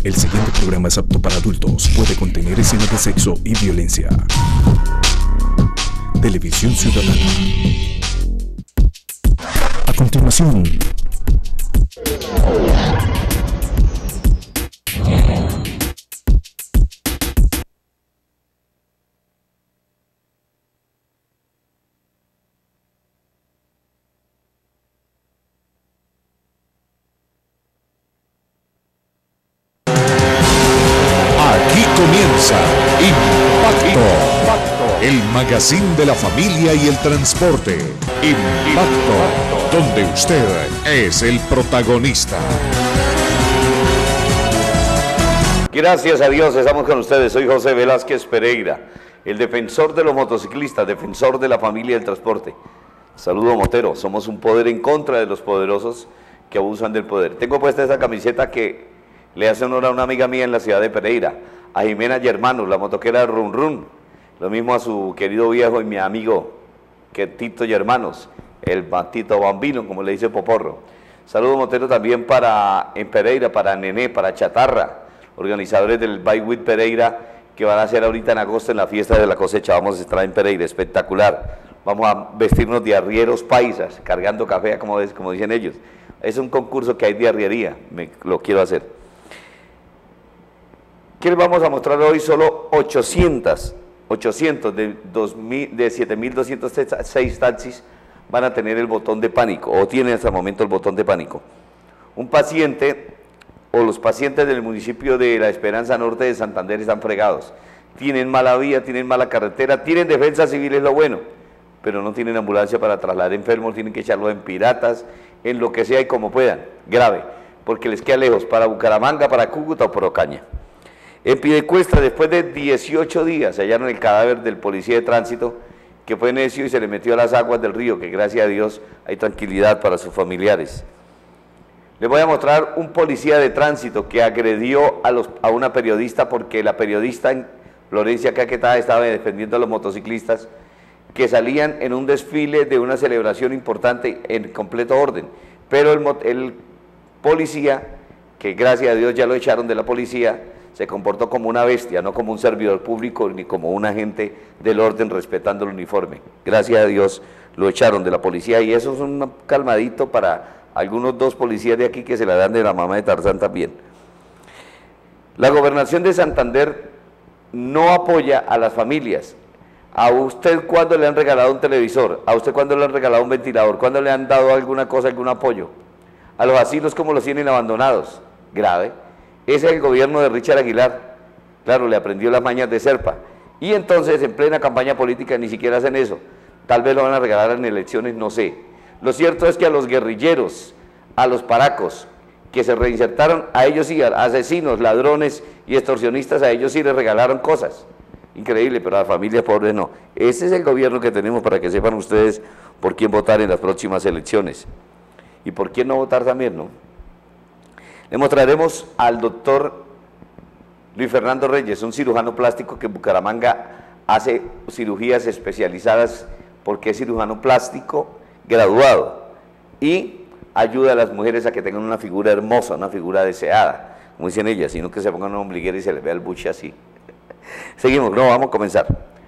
El siguiente programa es apto para adultos. Puede contener escenas de sexo y violencia. Televisión Ciudadana. A continuación. Aquí comienza Impacto, el magazine de la familia y el transporte. Impacto, donde usted es el protagonista. Gracias a Dios, estamos con ustedes. Soy José Velázquez Pereira, el defensor de los motociclistas, defensor de la familia y el transporte. Saludo motero, somos un poder en contra de los poderosos que abusan del poder. Tengo puesta esa camiseta que le hace honor a una amiga mía en la ciudad de Pereira, a Jimena Germanos, la motoquera Run Run. Lo mismo a su querido viejo y mi amigo, que Tito Germanos, el Tito Bambino, como le dice Poporro. Saludo motero también en Pereira, para Nené, para Chatarra, organizadores del Bike with Pereira, que van a hacer ahorita en agosto en la fiesta de la cosecha. Vamos a estar en Pereira, espectacular. Vamos a vestirnos de arrieros paisas, cargando café, como dicen ellos. Es un concurso que hay de arriería, lo quiero hacer. ¿Qué les vamos a mostrar hoy? Solo 800 de 7.206 taxis van a tener el botón de pánico, o tienen hasta el momento el botón de pánico. Un paciente, o los pacientes del municipio de La Esperanza Norte de Santander están fregados. Tienen mala vía, tienen mala carretera, tienen defensa civil, es lo bueno, pero no tienen ambulancia para trasladar enfermos, tienen que echarlos en piratas, en lo que sea y como puedan, grave, porque les queda lejos, para Bucaramanga, para Cúcuta o por Ocaña. En Piedecuesta, después de 18 días, se hallaron el cadáver del policía de tránsito que fue necio y se le metió a las aguas del río, que gracias a Dios hay tranquilidad para sus familiares. Les voy a mostrar un policía de tránsito que agredió a una periodista, porque la periodista en Florencia Caquetá estaba defendiendo a los motociclistas que salían en un desfile de una celebración importante en completo orden, pero el policía, que gracias a Dios ya lo echaron de la policía, se comportó como una bestia, no como un servidor público ni como un agente del orden respetando el uniforme. Gracias a Dios lo echaron de la policía, y eso es un calmadito para algunos 2 policías de aquí que se la dan de la mamá de Tarzán también. La gobernación de Santander no apoya a las familias. ¿A usted cuándo le han regalado un televisor? ¿A usted cuándo le han regalado un ventilador? ¿Cuándo le han dado alguna cosa, algún apoyo? A los asilos, ¿cómo los tienen abandonados? Grave. Ese es el gobierno de Richard Aguilar. Claro, le aprendió las mañas de Serpa. Y entonces, en plena campaña política, ni siquiera hacen eso. Tal vez lo van a regalar en elecciones, no sé. Lo cierto es que a los guerrilleros, a los paracos, que se reinsertaron, a ellos sí, a asesinos, ladrones y extorsionistas, a ellos sí les regalaron cosas. Increíble, pero a las familias pobres no. Ese es el gobierno que tenemos, para que sepan ustedes por quién votar en las próximas elecciones. Y por quién no votar también, ¿no? Le mostraremos al doctor Luis Fernando Reyes, un cirujano plástico que en Bucaramanga hace cirugías especializadas, porque es cirujano plástico graduado y ayuda a las mujeres a que tengan una figura hermosa, una figura deseada, como dicen ellas, sino que se pongan una ombliguera y se les vea el buche así. Seguimos, no, vamos a comenzar.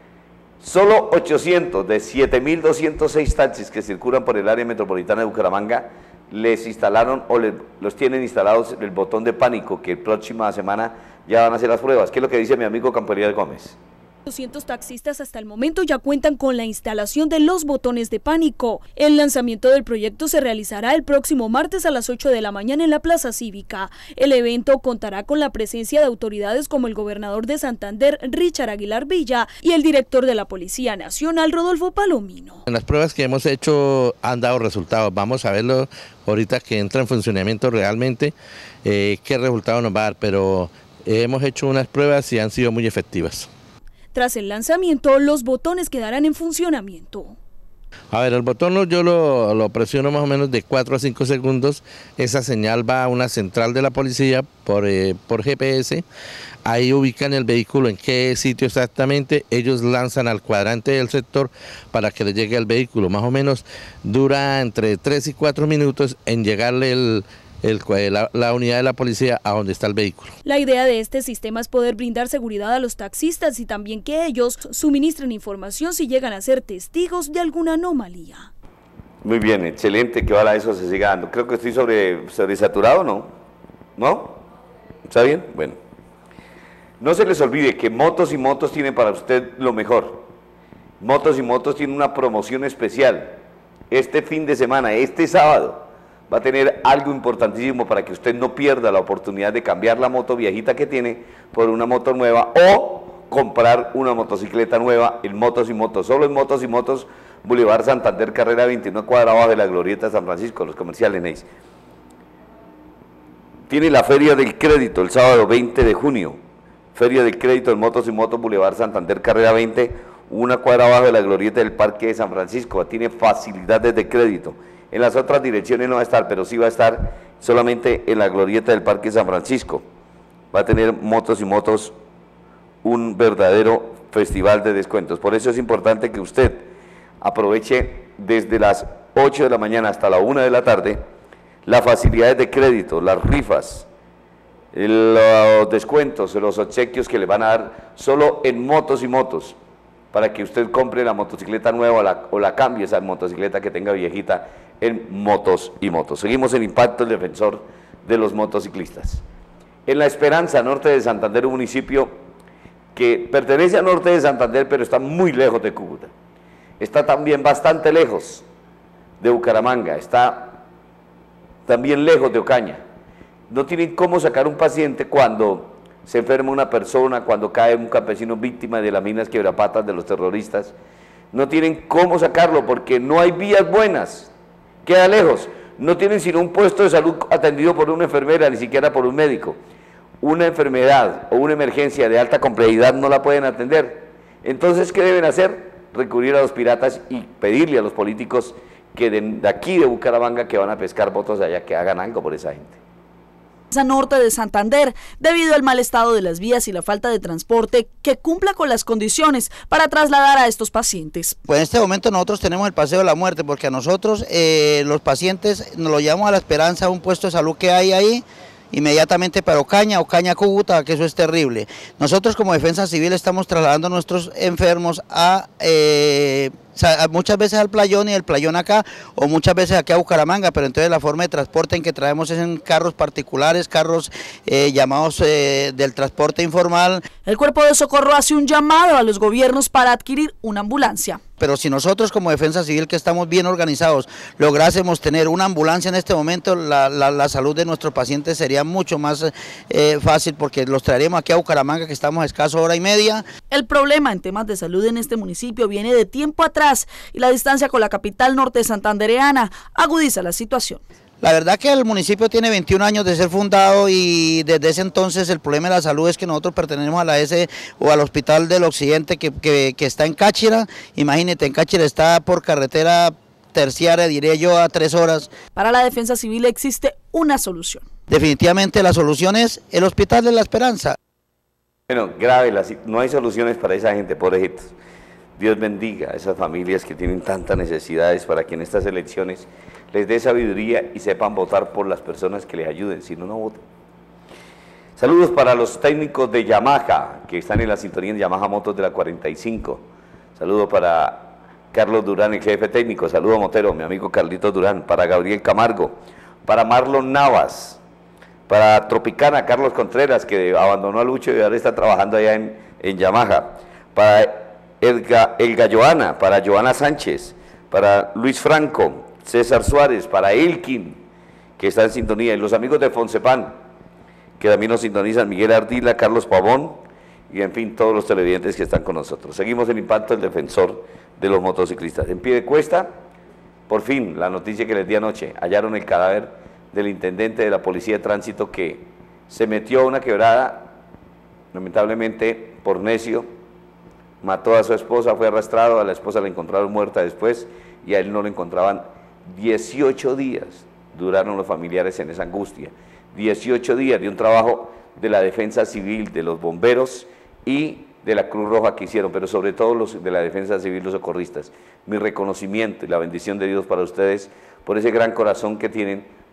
Solo 800 de 7.206 taxis que circulan por el área metropolitana de Bucaramanga les instalaron o los tienen instalados el botón de pánico, que próxima semana ya van a hacer las pruebas. ¿Qué es lo que dice mi amigo Camporiel Gómez? 200 taxistas hasta el momento ya cuentan con la instalación de los botones de pánico. El lanzamiento del proyecto se realizará el próximo martes a las 8 de la mañana en la Plaza Cívica. El evento contará con la presencia de autoridades como el gobernador de Santander, Richard Aguilar Villa, y el director de la Policía Nacional, Rodolfo Palomino. En las pruebas que hemos hecho han dado resultados. Vamos a verlo ahorita que entra en funcionamiento realmente, qué resultado nos va a dar, pero hemos hecho unas pruebas y han sido muy efectivas. Tras el lanzamiento, los botones quedarán en funcionamiento. A ver, el botón yo lo presiono más o menos de 4 a 5 segundos. Esa señal va a una central de la policía por GPS. Ahí ubican el vehículo en qué sitio exactamente. Ellos lanzan al cuadrante del sector para que le llegue al vehículo. Más o menos dura entre 3 y 4 minutos en llegarle la unidad de la policía a donde está el vehículo. La idea de este sistema es poder brindar seguridad a los taxistas y también que ellos suministren información si llegan a ser testigos de alguna anomalía. Muy bien, excelente, que ojalá eso se siga dando. Creo que estoy sobresaturado, ¿no? ¿No? ¿Está bien? Bueno. No se les olvide que Motos y Motos tiene para usted lo mejor. Motos y Motos tiene una promoción especial. Este fin de semana, este sábado, va a tener algo importantísimo para que usted no pierda la oportunidad de cambiar la moto viejita que tiene por una moto nueva o comprar una motocicleta nueva en Motos y Motos. Solo en Motos y Motos, Boulevard Santander, carrera 21, cuadra abajo de la Glorieta de San Francisco, los comerciales Neis. Tiene la Feria del Crédito el sábado 20 de junio. Feria del Crédito en Motos y Motos, Boulevard Santander, carrera 20, una cuadra abajo de la Glorieta del Parque de San Francisco. Tiene facilidades de crédito. En las otras direcciones no va a estar, pero sí va a estar solamente en la Glorieta del Parque de San Francisco. Va a tener Motos y Motos un verdadero festival de descuentos. Por eso es importante que usted aproveche desde las 8 de la mañana hasta la 1 de la tarde las facilidades de crédito, las rifas, los descuentos, los obsequios que le van a dar solo en Motos y Motos, para que usted compre la motocicleta nueva o la cambie esa motocicleta que tenga viejita en Motos y Motos. Seguimos en Impacto, el defensor de los motociclistas. En La Esperanza, norte de Santander, un municipio que pertenece al norte de Santander, pero está muy lejos de Cúcuta. Está también bastante lejos de Bucaramanga, está también lejos de Ocaña. No tienen cómo sacar un paciente cuando se enferma una persona, cuando cae un campesino víctima de las minas quebrapatas de los terroristas. No tienen cómo sacarlo porque no hay vías buenas, queda lejos. No tienen sino un puesto de salud atendido por una enfermera, ni siquiera por un médico. Una enfermedad o una emergencia de alta complejidad no la pueden atender. Entonces, ¿qué deben hacer? Recurrir a los piratas y pedirle a los políticos que de aquí de Bucaramanga, que van a pescar votos allá, que hagan algo por esa gente. Norte de Santander, debido al mal estado de las vías y la falta de transporte que cumpla con las condiciones para trasladar a estos pacientes. Pues en este momento nosotros tenemos el paseo de la muerte, porque a nosotros los pacientes nos lo llevamos a La Esperanza, un puesto de salud que hay ahí, inmediatamente para Ocaña, Cúcuta, que eso es terrible. Nosotros como Defensa Civil estamos trasladando a nuestros enfermos muchas veces al Playón y del Playón acá, o muchas veces aquí a Bucaramanga, pero entonces la forma de transporte en que traemos es en carros particulares, carros llamados del transporte informal. El Cuerpo de Socorro hace un llamado a los gobiernos para adquirir una ambulancia. Pero si nosotros como Defensa Civil, que estamos bien organizados, lográsemos tener una ambulancia en este momento, la salud de nuestros pacientes sería mucho más fácil, porque los traeríamos aquí a Bucaramanga, que estamos a escaso hora y media. El problema en temas de salud en este municipio viene de tiempo atrás y la distancia con la capital norte santandereana agudiza la situación. La verdad que el municipio tiene 21 años de ser fundado y desde ese entonces el problema de la salud es que nosotros pertenecemos a la S o al Hospital del Occidente que está en Cáchira. Imagínate, en Cáchira está por carretera terciaria, diré yo, a 3 horas. Para la Defensa Civil existe una solución. Definitivamente la solución es el Hospital de La Esperanza. Bueno, grave, no hay soluciones para esa gente, pobrecitos. Dios bendiga a esas familias que tienen tantas necesidades para que en estas elecciones les dé sabiduría y sepan votar por las personas que les ayuden, si no, no voten. Saludos para los técnicos de Yamaha, que están en la sintonía de Yamaha Motos de la 45. Saludos para Carlos Durán, el jefe técnico. Saludos, Motero, mi amigo Carlitos Durán. Para Gabriel Camargo, para Marlon Navas, para Tropicana, Carlos Contreras, que abandonó a Lucho y ahora está trabajando allá en Yamaha. Para El Galloana, para Joana Sánchez, para Luis Franco, César Suárez, para Elkin, que está en sintonía, y los amigos de Fonsepan, que también nos sintonizan, Miguel Ardila, Carlos Pavón, y en fin, todos los televidentes que están con nosotros. Seguimos en Impacto, el defensor de los motociclistas. En Piedecuesta, por fin, la noticia que les di anoche, hallaron el cadáver del intendente de la Policía de Tránsito que se metió a una quebrada, lamentablemente por necio, mató a su esposa, fue arrastrado, a la esposa la encontraron muerta después y a él no lo encontraban. 18 días duraron los familiares en esa angustia, 18 días de un trabajo de la Defensa Civil, de los bomberos y de la Cruz Roja que hicieron, pero sobre todo los de la Defensa Civil, los socorristas. Mi reconocimiento y la bendición de Dios para ustedes por ese gran corazón que tienen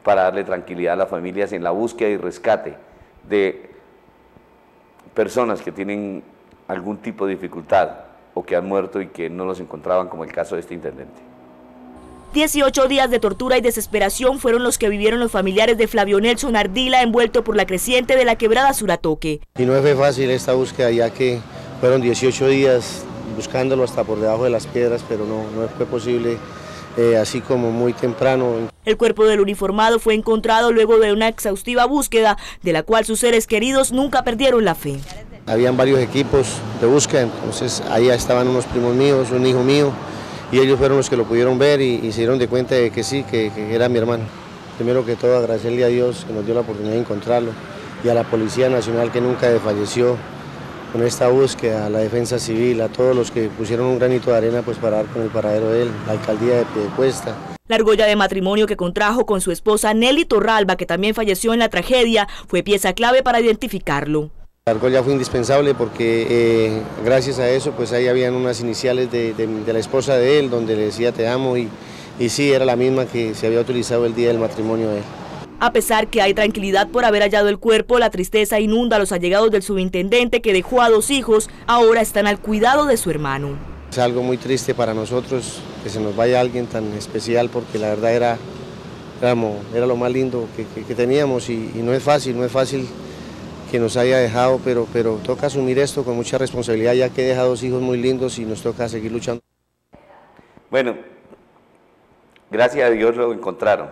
para darle tranquilidad a las familias en la búsqueda y rescate de personas que tienen algún tipo de dificultad o que han muerto y que no los encontraban, como el caso de este intendente. 18 días de tortura y desesperación fueron los que vivieron los familiares de Flavio Nelson Ardila, envuelto por la creciente de la quebrada Suratoque. Y no fue fácil esta búsqueda, ya que fueron 18 días buscándolo hasta por debajo de las piedras, pero no fue posible, así como muy temprano. El cuerpo del uniformado fue encontrado luego de una exhaustiva búsqueda, de la cual sus seres queridos nunca perdieron la fe. Habían varios equipos de búsqueda, entonces ahí estaban unos primos míos, un hijo mío, y ellos fueron los que lo pudieron ver y se dieron de cuenta de que sí, que era mi hermano. Primero que todo agradecerle a Dios que nos dio la oportunidad de encontrarlo y a la Policía Nacional que nunca desfalleció con esta búsqueda, a la Defensa Civil, a todos los que pusieron un granito de arena pues para dar con el paradero de él, la Alcaldía de Piedecuesta. La argolla de matrimonio que contrajo con su esposa Nelly Torralba, que también falleció en la tragedia, fue pieza clave para identificarlo. La argolla fue indispensable porque gracias a eso pues ahí habían unas iniciales de la esposa de él donde le decía te amo y sí, era la misma que se había utilizado el día del matrimonio de él. A pesar que hay tranquilidad por haber hallado el cuerpo, la tristeza inunda a los allegados del subintendente que dejó a 2 hijos, ahora están al cuidado de su hermano. Es algo muy triste para nosotros que se nos vaya alguien tan especial porque la verdad era lo más lindo que teníamos y no es fácil que nos haya dejado, pero toca asumir esto con mucha responsabilidad ya que deja 2 hijos muy lindos y nos toca seguir luchando. Bueno, gracias a Dios lo encontraron.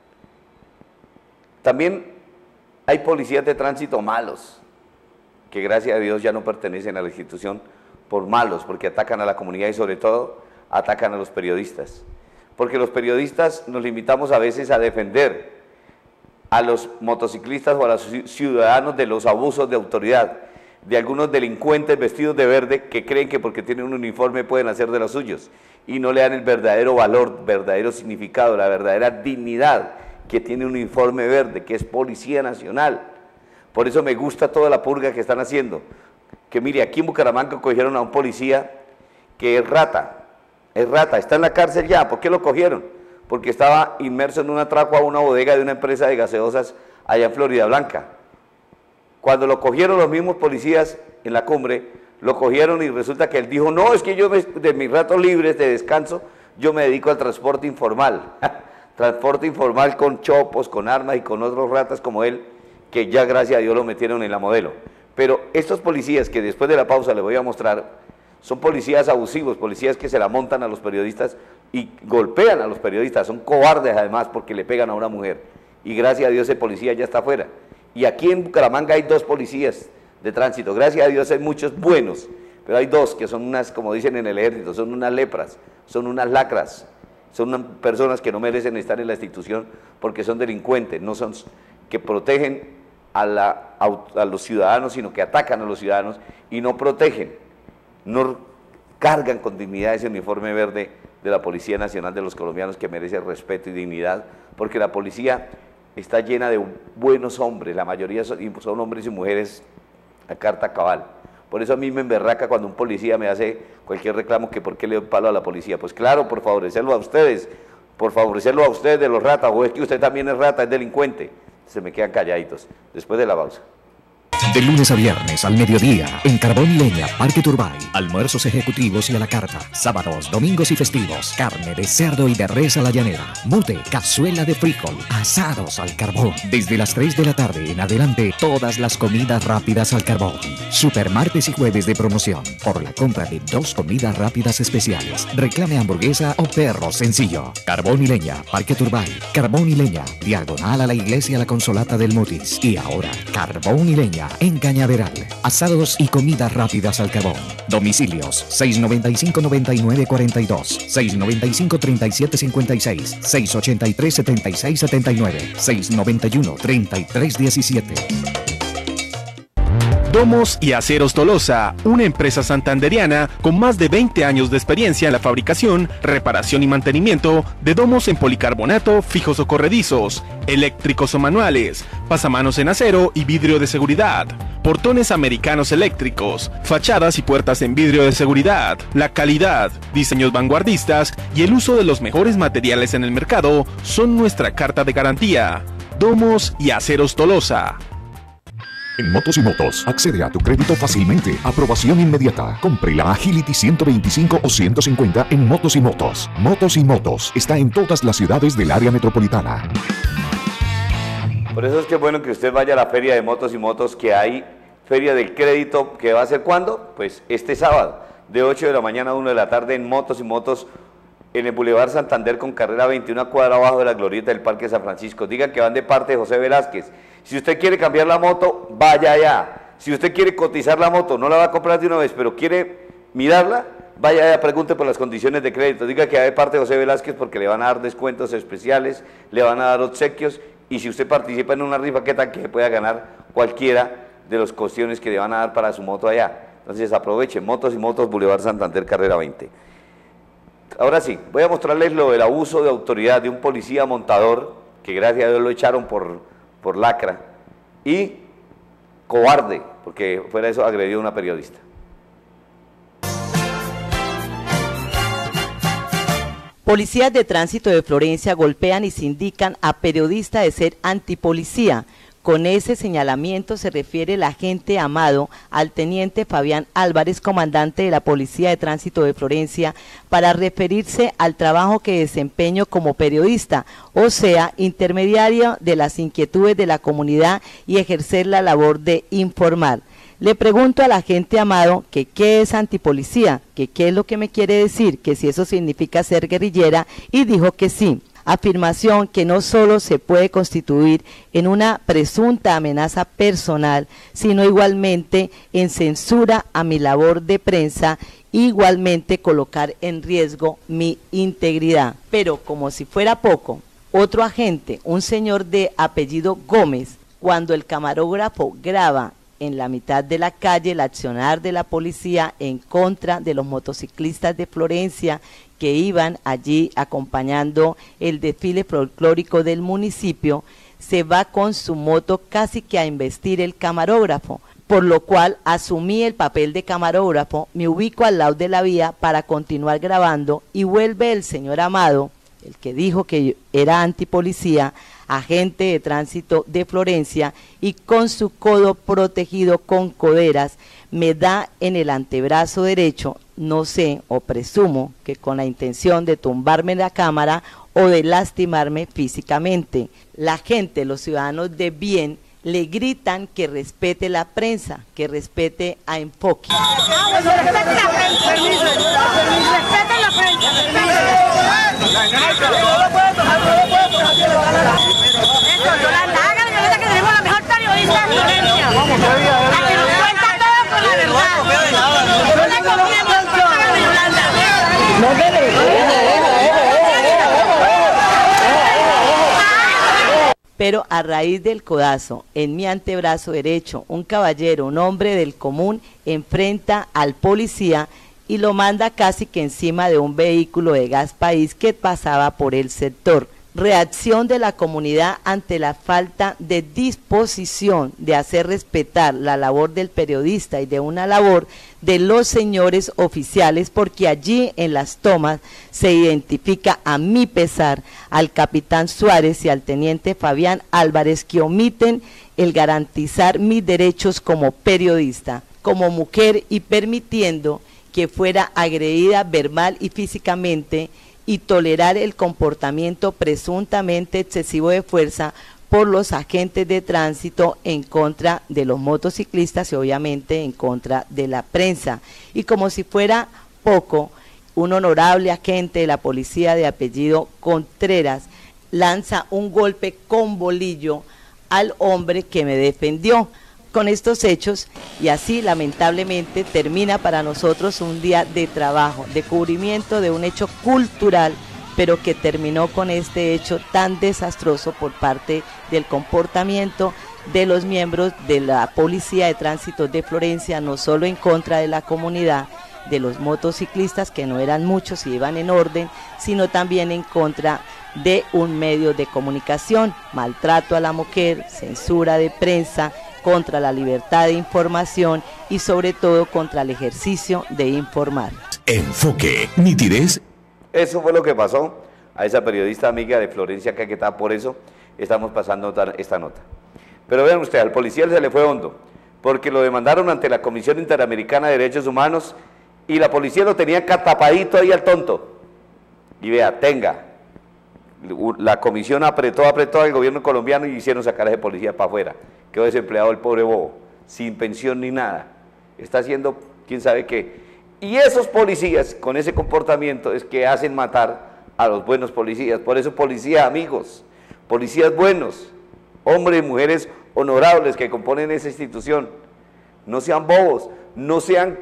También hay policías de tránsito malos, que gracias a Dios ya no pertenecen a la institución por malos, porque atacan a la comunidad y sobre todo atacan a los periodistas. Porque los periodistas nos limitamos a veces a defender a los motociclistas o a los ciudadanos de los abusos de autoridad, de algunos delincuentes vestidos de verde que creen que porque tienen un uniforme pueden hacer de los suyos y no le dan el verdadero valor, verdadero significado, la verdadera dignidad que tiene un uniforme verde, que es Policía Nacional. Por eso me gusta toda la purga que están haciendo. Que mire, aquí en Bucaramanga cogieron a un policía que es rata, está en la cárcel ya. ¿Por qué lo cogieron? Porque estaba inmerso en un atraco a una bodega de una empresa de gaseosas allá en Florida Blanca. Cuando lo cogieron los mismos policías en la cumbre, lo cogieron y resulta que él dijo, no, es que yo de mis ratos libres de descanso, yo me dedico al transporte informal. Transporte informal con chopos, con armas y con otros ratas como él, que ya gracias a Dios lo metieron en la modelo. Pero estos policías que después de la pausa les voy a mostrar, son policías abusivos, policías que se la montan a los periodistas y golpean a los periodistas, son cobardes además porque le pegan a una mujer. Y gracias a Dios ese policía ya está afuera. Y aquí en Bucaramanga hay 2 policías de tránsito, gracias a Dios hay muchos buenos, pero hay 2 que son unas, como dicen en el ejército, son unas lepras, son unas lacras, son personas que no merecen estar en la institución porque son delincuentes, no son que protegen a los ciudadanos, sino que atacan a los ciudadanos y no protegen, no cargan con dignidad ese uniforme verde de la Policía Nacional de los colombianos que merece respeto y dignidad, porque la policía está llena de buenos hombres, la mayoría son hombres y mujeres a carta cabal. Por eso a mí me emberraca cuando un policía me hace cualquier reclamo que por qué le doy palo a la policía. Pues claro, por favorecerlo a ustedes de los ratas, o es que usted también es rata, es delincuente. Se me quedan calladitos, después de la pausa. De lunes a viernes al mediodía, en Carbón y Leña, Parque Turbay. Almuerzos ejecutivos y a la carta. Sábados, domingos y festivos. Carne de cerdo y de res a la llanera. Mute, cazuela de frijol. Asados al carbón. Desde las 3 de la tarde en adelante, todas las comidas rápidas al carbón. Super martes y jueves de promoción. Por la compra de 2 comidas rápidas especiales. Reclame hamburguesa o perro sencillo. Carbón y Leña, Parque Turbay. Carbón y Leña, diagonal a la iglesia La Consolata del Mutis. Y ahora, Carbón y Leña en Cañaveral. Asados y comidas rápidas al carbón. Domicilios 695-9942, 695-3756, 683-7679, 691-3317. Domos y Aceros Tolosa, una empresa santanderiana con más de 20 años de experiencia en la fabricación, reparación y mantenimiento de domos en policarbonato, fijos o corredizos, eléctricos o manuales, pasamanos en acero y vidrio de seguridad, portones americanos eléctricos, fachadas y puertas en vidrio de seguridad. La calidad, diseños vanguardistas y el uso de los mejores materiales en el mercado son nuestra carta de garantía. Domos y Aceros Tolosa. En Motos y Motos, accede a tu crédito fácilmente. Aprobación inmediata. Compre la Agility 125 o 150 en Motos y Motos. Motos y Motos está en todas las ciudades del área metropolitana. Por eso es que es bueno que usted vaya a la feria de Motos y Motos, que hay feria del crédito, que va a ser ¿cuándo? Pues este sábado, de 8 de la mañana a 1 de la tarde en Motos y Motos, en el Boulevard Santander con carrera 21, cuadra abajo de la glorieta del Parque San Francisco. Digan que van de parte de José Velázquez. Si usted quiere cambiar la moto, vaya allá. Si usted quiere cotizar la moto, no la va a comprar de una vez, pero quiere mirarla, vaya allá, pregunte por las condiciones de crédito. Diga que va de parte de José Velázquez porque le van a dar descuentos especiales, le van a dar obsequios, y si usted participa en una rifa, ¿qué tal que se pueda ganar cualquiera de las cuestiones que le van a dar para su moto allá? Entonces aproveche, Motos y Motos, Boulevard Santander, carrera 20. Ahora sí, voy a mostrarles lo del abuso de autoridad de un policía montador, que gracias a Dios lo echaron por lacra, y cobarde, porque fuera de eso agredió a una periodista. Policías de tránsito de Florencia golpean y sindican a periodista de ser antipolicía. Con ese señalamiento se refiere el agente Amado al teniente Fabián Álvarez, comandante de la Policía de Tránsito de Florencia, para referirse al trabajo que desempeño como periodista, o sea, intermediario de las inquietudes de la comunidad y ejercer la labor de informar. Le pregunto al agente Amado que qué es antipolicía, que qué es lo que me quiere decir, que si eso significa ser guerrillera, y dijo que sí. Afirmación que no solo se puede constituir en una presunta amenaza personal, sino igualmente en censura a mi labor de prensa, igualmente colocar en riesgo mi integridad. Pero como si fuera poco, otro agente, un señor de apellido Gómez, cuando el camarógrafo graba en la mitad de la calle el accionar de la policía en contra de los motociclistas de Florencia que iban allí acompañando el desfile folclórico del municipio, se va con su moto casi que a embestir el camarógrafo, por lo cual asumí el papel de camarógrafo, me ubico al lado de la vía para continuar grabando y vuelve el señor Amado, el que dijo que era antipolicía, agente de tránsito de Florencia, y con su codo protegido con coderas me da en el antebrazo derecho, no sé o presumo que con la intención de tumbarme la cámara o de lastimarme físicamente. La gente, los ciudadanos de bien, le gritan que respete la prensa, que respete a Enfoque. Respete la prensa, respete la prensa. Que tenemos la mejor periodista de Florencia. La que nos cuenta todo con la verdad. No le conviene a Yolanda. Pero a raíz del codazo en mi antebrazo derecho, un caballero, un hombre del común, enfrenta al policía y lo manda casi que encima de un vehículo de Gas País que pasaba por el sector. Reacción de la comunidad ante la falta de disposición de hacer respetar la labor del periodista y de una labor de los señores oficiales, porque allí en las tomas se identifica a mi pesar al capitán Suárez y al teniente Fabián Álvarez, que omiten el garantizar mis derechos como periodista, como mujer, y permitiendo que fuera agredida verbal y físicamente, y tolerar el comportamiento presuntamente excesivo de fuerza por los agentes de tránsito en contra de los motociclistas y obviamente en contra de la prensa. Y como si fuera poco, un honorable agente de la policía de apellido Contreras lanza un golpe con bolillo al hombre que me defendió. Con estos hechos, y así lamentablemente termina para nosotros un día de trabajo, de cubrimiento de un hecho cultural, pero que terminó con este hecho tan desastroso por parte del comportamiento de los miembros de la Policía de Tránsito de Florencia, no solo en contra de la comunidad, de los motociclistas, que no eran muchos y iban en orden, sino también en contra de un medio de comunicación, maltrato a la mujer, censura de prensa, contra la libertad de información y sobre todo contra el ejercicio de informar. Enfoque, nitidez. Eso fue lo que pasó a esa periodista amiga de Florencia Caquetá, por eso estamos pasando esta nota. Pero vean ustedes, al policía se le fue hondo, porque lo demandaron ante la Comisión Interamericana de Derechos Humanos y la policía lo tenía catapadito ahí al tonto. Y vea, tenga, la comisión apretó al gobierno colombiano y hicieron sacar a ese policía para afuera. Quedó desempleado el pobre bobo, sin pensión ni nada. Está haciendo quién sabe qué. Y esos policías, con ese comportamiento, es que hacen matar a los buenos policías. Por eso, policías amigos, policías buenos, hombres y mujeres honorables que componen esa institución, no sean bobos, no sean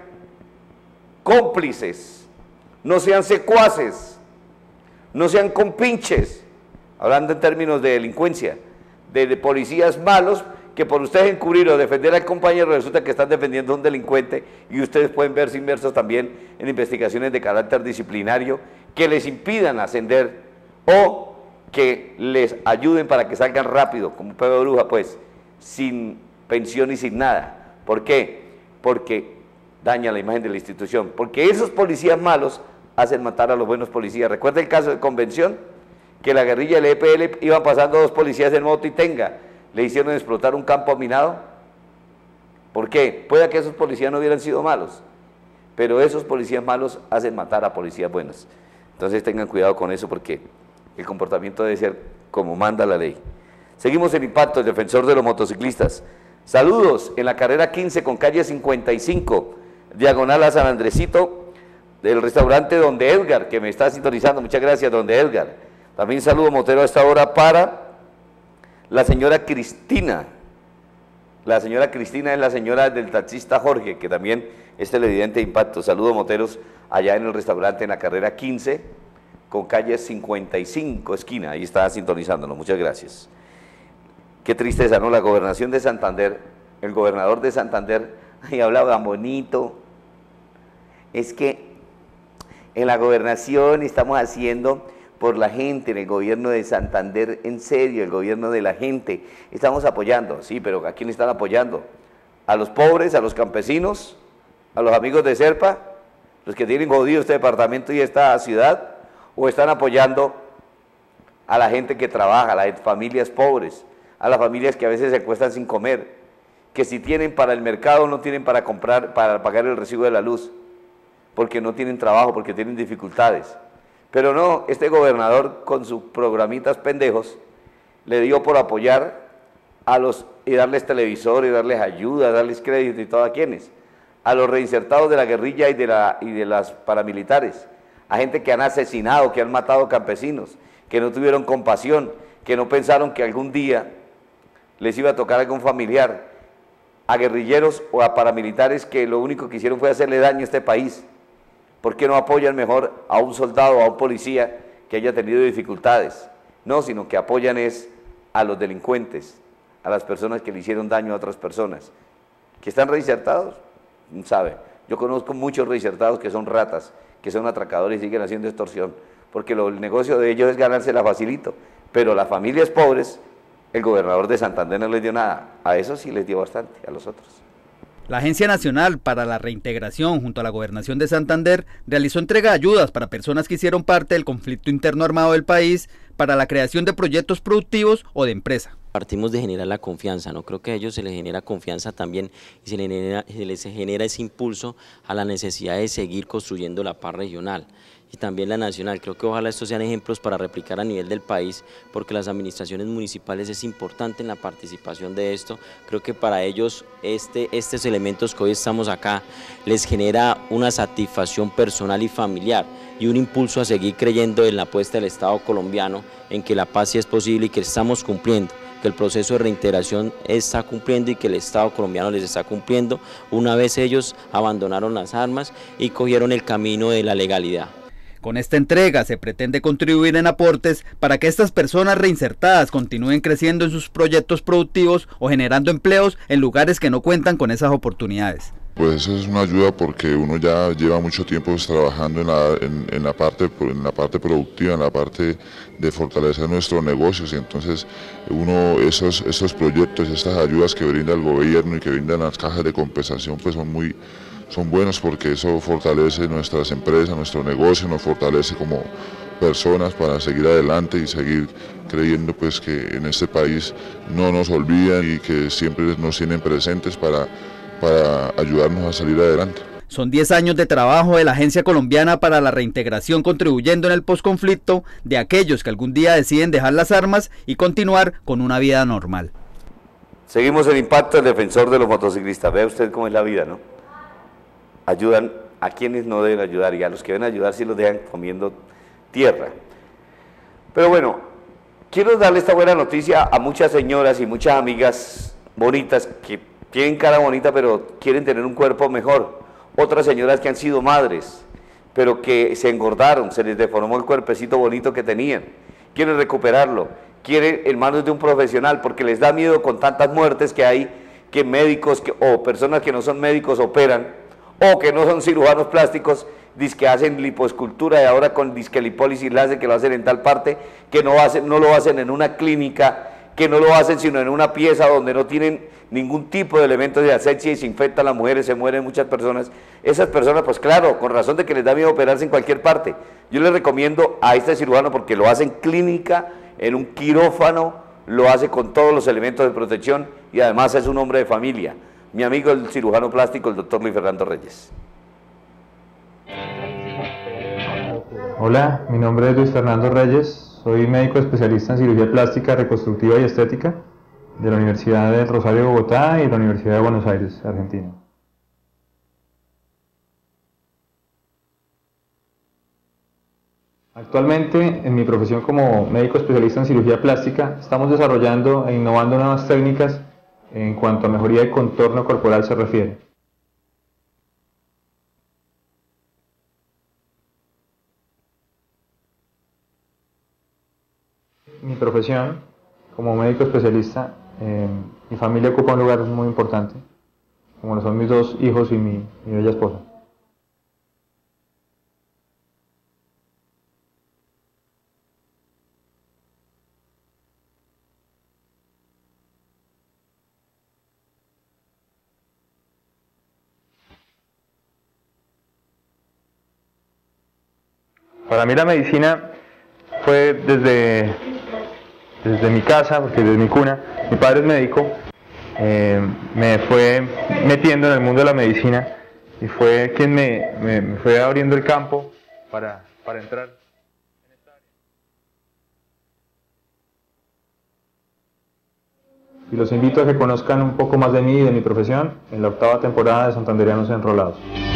cómplices, no sean secuaces, no sean compinches, hablando en términos de delincuencia, de policías malos que por ustedes encubrir o defender al compañero resulta que están defendiendo a un delincuente, y ustedes pueden verse inmersos también en investigaciones de carácter disciplinario que les impidan ascender o que les ayuden para que salgan rápido, como un peo de bruja, pues, sin pensión y sin nada. ¿Por qué? Porque daña la imagen de la institución, porque esos policías malos hacen matar a los buenos policías. ¿Recuerda el caso de Convención? Que la guerrilla del EPL iban pasando dos policías en moto y le hicieron explotar un campo minado. ¿Por qué? Puede que esos policías no hubieran sido malos, pero esos policías malos hacen matar a policías buenos. Entonces tengan cuidado con eso, porque el comportamiento debe ser como manda la ley. Seguimos en Impacto, el defensor de los motociclistas. Saludos en la carrera 15 con calle 55, diagonal a San Andresito, del restaurante Donde Edgar, que me está sintonizando. Muchas gracias, Donde Edgar. También saludo motero a esta hora para la señora Cristina. La señora Cristina es la señora del taxista Jorge, que también es televidente de Impacto. Saludo moteros allá en el restaurante en la carrera 15 con calle 55, esquina. Ahí está sintonizándolo. Muchas gracias. Qué tristeza, ¿no? La gobernación de Santander, el gobernador de Santander, ahí hablaba tan bonito. Es que en la gobernación estamos haciendo por la gente, en el gobierno de Santander, en serio, el gobierno de la gente, estamos apoyando. Sí, pero ¿a quién están apoyando? ¿A los pobres, a los campesinos, a los amigos de Serpa, los que tienen jodido este departamento y esta ciudad? ¿O están apoyando a la gente que trabaja, a las familias pobres, a las familias que a veces se acuestan sin comer, que si tienen para el mercado no tienen para comprar, para pagar el recibo de la luz, porque no tienen trabajo, porque tienen dificultades? Pero no, este gobernador con sus programitas pendejos le dio por apoyar a los, y darles televisores, darles ayuda, darles crédito y todo. ¿A quiénes? A los reinsertados de la guerrilla y de las paramilitares, a gente que han asesinado, que han matado campesinos, que no tuvieron compasión, que no pensaron que algún día les iba a tocar a algún familiar, a guerrilleros o a paramilitares que lo único que hicieron fue hacerle daño a este país. ¿Por qué no apoyan mejor a un soldado o a un policía que haya tenido dificultades? No, sino que apoyan es a los delincuentes, a las personas que le hicieron daño a otras personas. ¿Que están reinsertados? No sabe. Yo conozco muchos reinsertados que son ratas, que son atracadores y siguen haciendo extorsión, porque el negocio de ellos es ganársela facilito. Pero las familias pobres, el gobernador de Santander no les dio nada. A eso sí les dio bastante, a los otros. La Agencia Nacional para la Reintegración, junto a la Gobernación de Santander, realizó entrega de ayudas para personas que hicieron parte del conflicto interno armado del país para la creación de proyectos productivos o de empresa. Partimos de generar la confianza, ¿no? Creo que a ellos se les genera confianza también y se les genera ese impulso a la necesidad de seguir construyendo la paz regional y también la nacional. Creo que ojalá estos sean ejemplos para replicar a nivel del país, porque las administraciones municipales es importante en la participación de esto. Creo que para ellos estos elementos que hoy estamos acá les genera una satisfacción personal y familiar y un impulso a seguir creyendo en la apuesta del Estado colombiano, en que la paz sí es posible y que estamos cumpliendo, que el proceso de reintegración está cumpliendo y que el Estado colombiano les está cumpliendo una vez ellos abandonaron las armas y cogieron el camino de la legalidad. Con esta entrega se pretende contribuir en aportes para que estas personas reinsertadas continúen creciendo en sus proyectos productivos o generando empleos en lugares que no cuentan con esas oportunidades. Pues eso es una ayuda porque uno ya lleva mucho tiempo trabajando en la parte productiva, en la parte de fortalecer nuestros negocios, y entonces esos proyectos, estas ayudas que brinda el gobierno y que brindan las cajas de compensación, pues son buenos porque eso fortalece nuestras empresas, nuestro negocio, nos fortalece como personas para seguir adelante y seguir creyendo pues que en este país no nos olvidan y que siempre nos tienen presentes para ayudarnos a salir adelante. Son 10 años de trabajo de la Agencia Colombiana para la Reintegración, contribuyendo en el posconflicto de aquellos que algún día deciden dejar las armas y continuar con una vida normal. Seguimos el impacto del defensor de los motociclistas. Vea usted cómo es la vida, ¿no? Ayudan a quienes no deben ayudar, y a los que deben ayudar sí los dejan comiendo tierra. Pero bueno, quiero darle esta buena noticia a muchas señoras y muchas amigas bonitas que tienen cara bonita pero quieren tener un cuerpo mejor. Otras señoras que han sido madres pero que se engordaron, se les deformó el cuerpecito bonito que tenían, quieren recuperarlo, quieren en manos de un profesional porque les da miedo con tantas muertes que hay, que médicos o personas que no son médicos operan, o que no son cirujanos plásticos, dizque hacen lipoescultura y ahora con disque lipólisis láser que lo hacen en tal parte, que no lo hacen en una clínica, que no lo hacen sino en una pieza donde no tienen ningún tipo de elementos de asepsia y se infectan las mujeres, se mueren muchas personas. Esas personas, pues claro, con razón de que les da miedo operarse en cualquier parte. Yo les recomiendo a este cirujano porque lo hace en clínica, en un quirófano, lo hace con todos los elementos de protección y además es un hombre de familia. Mi amigo el cirujano plástico, el doctor Luis Fernando Reyes. Hola, mi nombre es Luis Fernando Reyes, soy médico especialista en cirugía plástica, reconstructiva y estética de la Universidad del Rosario de Bogotá y de la Universidad de Buenos Aires, Argentina. Actualmente, en mi profesión como médico especialista en cirugía plástica, estamos desarrollando e innovando nuevas técnicas en cuanto a mejoría de contorno corporal se refiere. Mi profesión como médico especialista, mi familia ocupa un lugar muy importante, como lo son mis dos hijos y mi bella esposa. Para mí la medicina fue desde mi casa, porque desde mi cuna, mi padre es médico, me fue metiendo en el mundo de la medicina y fue quien me fue abriendo el campo para entrar en esta área. Y los invito a que conozcan un poco más de mí y de mi profesión en la 8ª temporada de Santanderianos Enrolados.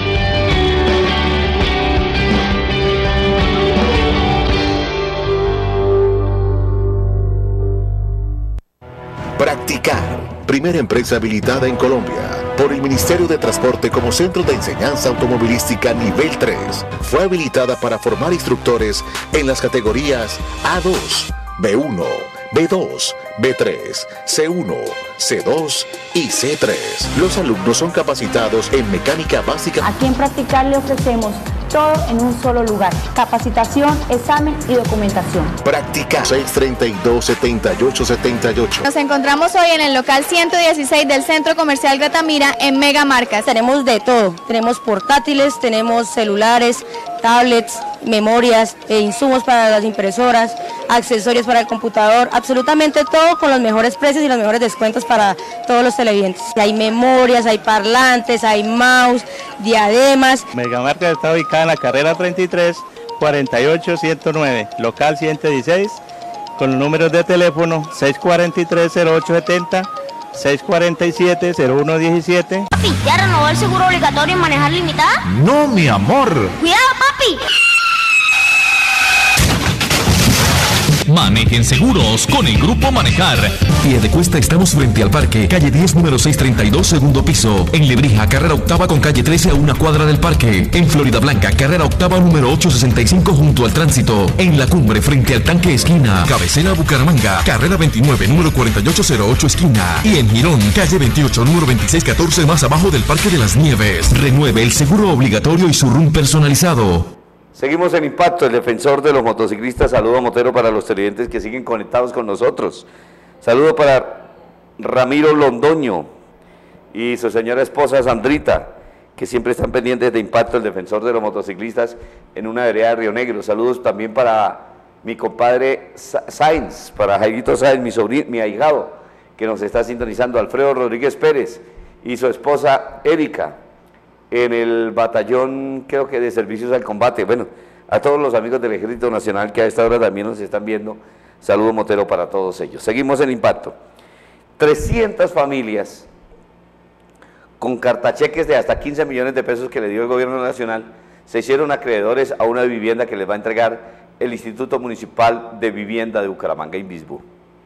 Practicar, primera empresa habilitada en Colombia por el Ministerio de Transporte como Centro de Enseñanza Automovilística Nivel 3. Fue habilitada para formar instructores en las categorías A2, B1, B2, B3, C1, C2 y C3. Los alumnos son capacitados en mecánica básica. Aquí en Practicar le ofrecemos todo en un solo lugar: capacitación, examen y documentación. Practica 632-7878. Nos encontramos hoy en el local 116 del Centro Comercial Gratamira en Mega Marcas. Tenemos de todo, tenemos portátiles, tenemos celulares, tablets, memorias, insumos para las impresoras, accesorios para el computador, absolutamente todo con los mejores precios y los mejores descuentos para todos los televidentes. Hay memorias, hay parlantes, hay mouse, diademas. Megamarca está ubicada en la carrera 33, 48-109, local 116, con los números de teléfono 643-0870, 647-0117. Papi, ¿ya renovó el seguro obligatorio en manejar limitada? No, mi amor. ¡Cuidado, papi! Manejen seguros con el Grupo Manejar. Piedecuesta, estamos frente al parque, calle 10, número 632, segundo piso. En Lebrija, carrera octava con calle 13 a una cuadra del parque. En Florida Blanca, carrera octava número 865 junto al tránsito. En La Cumbre, frente al tanque esquina. Cabecera Bucaramanga, carrera 29, número 4808 esquina. Y en Girón, calle 28, número 2614 más abajo del Parque de las Nieves. Renueve el seguro obligatorio y su RUN personalizado. Seguimos en Impacto, el defensor de los motociclistas. Saludo motero para los televidentes que siguen conectados con nosotros. Saludo para Ramiro Londoño y su señora esposa Sandrita, que siempre están pendientes de Impacto, el defensor de los motociclistas en una vereda de Río Negro. Saludos también para mi compadre Sainz, para Jairito Sainz, mi sobrino, mi ahijado, que nos está sintonizando, Alfredo Rodríguez Pérez y su esposa Erika, en el batallón, creo que de servicios al combate. Bueno, a todos los amigos del Ejército Nacional que a esta hora también nos están viendo, saludo motero para todos ellos. Seguimos en Impacto. 300 familias con cartacheques de hasta 15 millones de pesos que le dio el gobierno nacional se hicieron acreedores a una vivienda que les va a entregar el Instituto Municipal de Vivienda de Bucaramanga, Invisbu.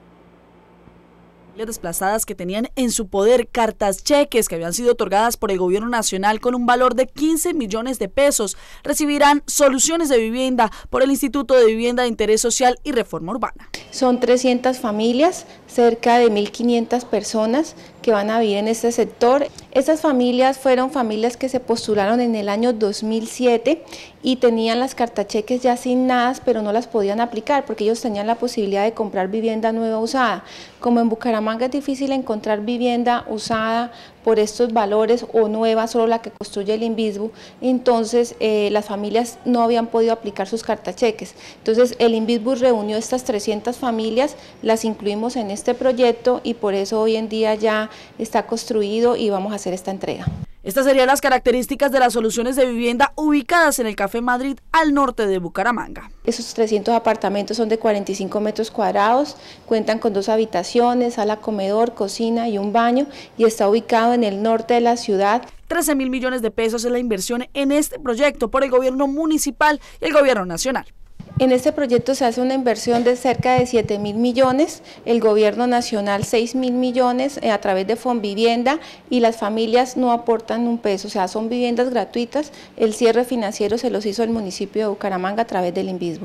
Desplazadas que tenían en su poder cartas cheques que habían sido otorgadas por el gobierno nacional con un valor de 15 millones de pesos recibirán soluciones de vivienda por el Instituto de Vivienda de Interés Social y Reforma Urbana. Son 300 familias, cerca de 1.500 personas que van a vivir en este sector. Estas familias fueron familias que se postularon en el año 2007 y tenían las cartacheques ya asignadas, pero no las podían aplicar porque ellos tenían la posibilidad de comprar vivienda nueva usada. Como en Bucaramanga es difícil encontrar vivienda usada por estos valores o nueva, solo la que construye el Invisbu, entonces las familias no habían podido aplicar sus cartacheques. Entonces el Invisbu reunió estas 300 familias, las incluimos en este proyecto y por eso hoy en día ya está construido y vamos a hacer esta entrega. Estas serían las características de las soluciones de vivienda ubicadas en el Café Madrid al norte de Bucaramanga. Esos 300 apartamentos son de 45 metros cuadrados, cuentan con 2 habitaciones, sala, comedor, cocina y un baño y está ubicado en el norte de la ciudad. 13.000 millones de pesos es la inversión en este proyecto por el gobierno municipal y el gobierno nacional. En este proyecto se hace una inversión de cerca de 7.000 millones, el gobierno nacional 6.000 millones a través de Fonvivienda y las familias no aportan un peso, o sea, son viviendas gratuitas. El cierre financiero se los hizo el municipio de Bucaramanga a través del Invisbu.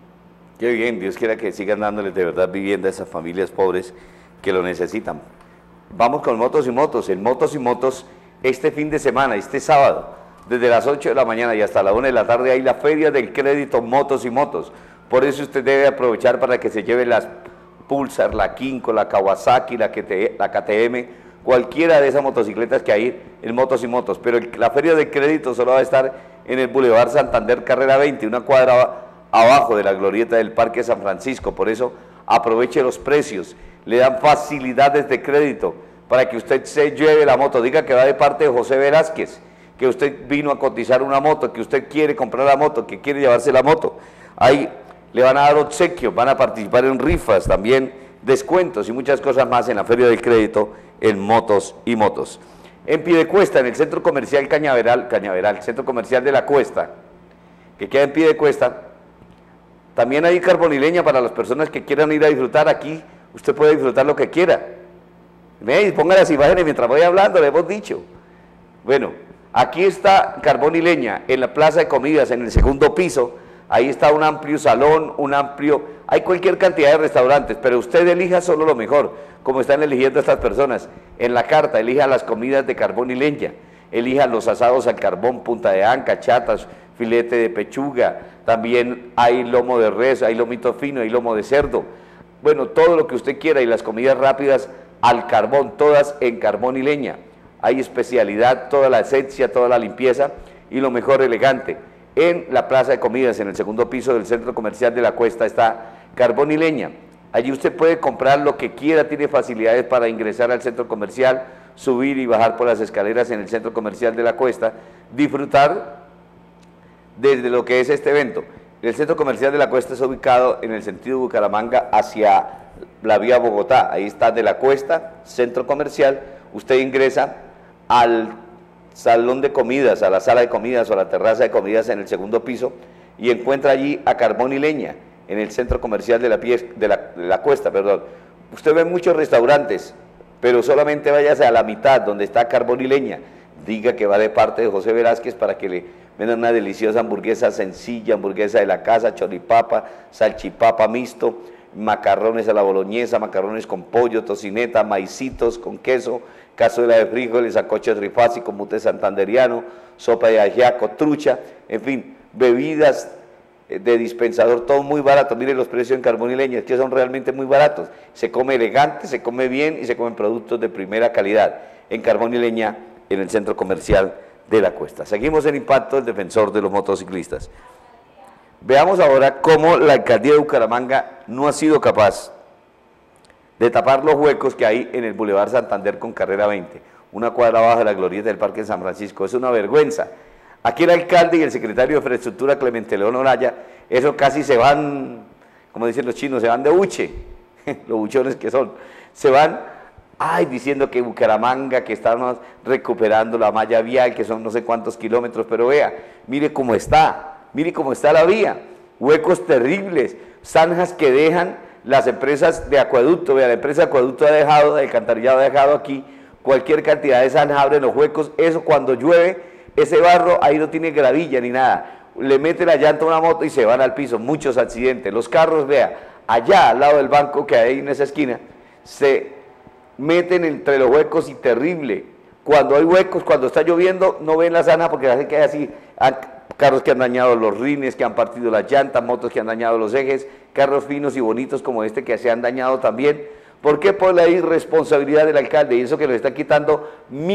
Qué bien, Dios quiera que sigan dándoles de verdad vivienda a esas familias pobres que lo necesitan. Vamos con Motos y Motos. En Motos y Motos, este fin de semana, este sábado, desde las 8 de la mañana y hasta la 1 de la tarde hay la Feria del Crédito Motos y Motos. Por eso usted debe aprovechar para que se lleve las Pulsar, la Kinko, la Kawasaki, la KTM, cualquiera de esas motocicletas que hay en Motos y Motos. Pero la Feria del Crédito solo va a estar en el Boulevard Santander, carrera 20, una cuadra abajo de la glorieta del Parque San Francisco. Por eso aproveche los precios, le dan facilidades de crédito para que usted se lleve la moto. Diga que va de parte de José Velázquez, que usted vino a cotizar una moto, que usted quiere comprar la moto, que quiere llevarse la moto. Ahí le van a dar obsequios, van a participar en rifas, también descuentos y muchas cosas más en la Feria del Crédito en Motos y Motos. En Piedecuesta, en el Centro Comercial Cañaveral, Centro Comercial de la Cuesta, que queda en Piedecuesta, también hay carbonileña para las personas que quieran ir a disfrutar. Aquí usted puede disfrutar lo que quiera. Ponga las imágenes mientras voy hablando, le hemos dicho. Bueno, aquí está Carbón y Leña, en la plaza de comidas, en el segundo piso. Ahí está un amplio salón, hay cualquier cantidad de restaurantes, pero usted elija solo lo mejor, como están eligiendo estas personas. En la carta, elija las comidas de Carbón y Leña, elija los asados al carbón, punta de anca, chatas, filete de pechuga, también hay lomo de res, hay lomito fino, hay lomo de cerdo. Bueno, todo lo que usted quiera y las comidas rápidas al carbón, todas en Carbón y Leña. Hay especialidad, toda la esencia, toda la limpieza y lo mejor elegante. En la plaza de comidas, en el segundo piso del Centro Comercial de la Cuesta, está Carbón y Leña. Allí usted puede comprar lo que quiera, tiene facilidades para ingresar al centro comercial, subir y bajar por las escaleras en el Centro Comercial de la Cuesta, disfrutar desde lo que es este evento. El Centro Comercial de la Cuesta está ubicado en el sentido Bucaramanga hacia la vía Bogotá. Ahí está de la Cuesta, Centro Comercial. Usted ingresa al salón de comidas, a la sala de comidas o a la terraza de comidas en el segundo piso y encuentra allí a Carbón y Leña. en el centro comercial de la Cuesta, perdón. Usted ve muchos restaurantes, pero solamente váyase a la mitad, donde está Carbón y Leña. Diga que va de parte de José Velázquez para que le vendan una deliciosa hamburguesa sencilla, hamburguesa de la casa, choripapa, salchipapa mixto, macarrones a la boloñesa, macarrones con pollo, tocineta, maicitos con queso, cazuela de frijoles, sancocho trifásico, mute santanderiano, sopa de ajiaco, trucha, en fin, bebidas de dispensador, todo muy barato. Miren los precios en Carbón y Leña, es que son realmente muy baratos. Se come elegante, se come bien y se comen productos de primera calidad en Carbón y Leña, en el centro comercial de la Cuesta. Seguimos en Impacto, el defensor de los motociclistas. Veamos ahora cómo la alcaldía de Bucaramanga no ha sido capaz de tapar los huecos que hay en el Boulevard Santander con carrera 20, una cuadra abajo de la glorieta del Parque San Francisco. Es una vergüenza. Aquí el alcalde y el secretario de Infraestructura, Clemente León Olaya, eso casi se van, como dicen los chinos, se van de buche, los buchones que son, se van, diciendo que Bucaramanga, que estamos recuperando la malla vial, que son no sé cuántos kilómetros, pero vea, mire cómo está la vía, huecos terribles, zanjas que dejan las empresas de acueducto. Vea, la empresa de acueducto ha dejado, de alcantarillado ha dejado aquí cualquier cantidad de zanja, abren los huecos, eso cuando llueve, ese barro ahí no tiene gravilla ni nada, le mete la llanta a una moto y se van al piso, muchos accidentes. Los carros, vea, allá al lado del banco que hay en esa esquina, se meten entre los huecos y terrible. Cuando hay huecos, cuando está lloviendo, no ven la zanja porque hace que hay así, carros que han dañado los rines, que han partido las llantas, motos que han dañado los ejes, carros finos y bonitos como este que se han dañado también. ¿Por qué? Por la irresponsabilidad del alcalde, y eso que le está quitando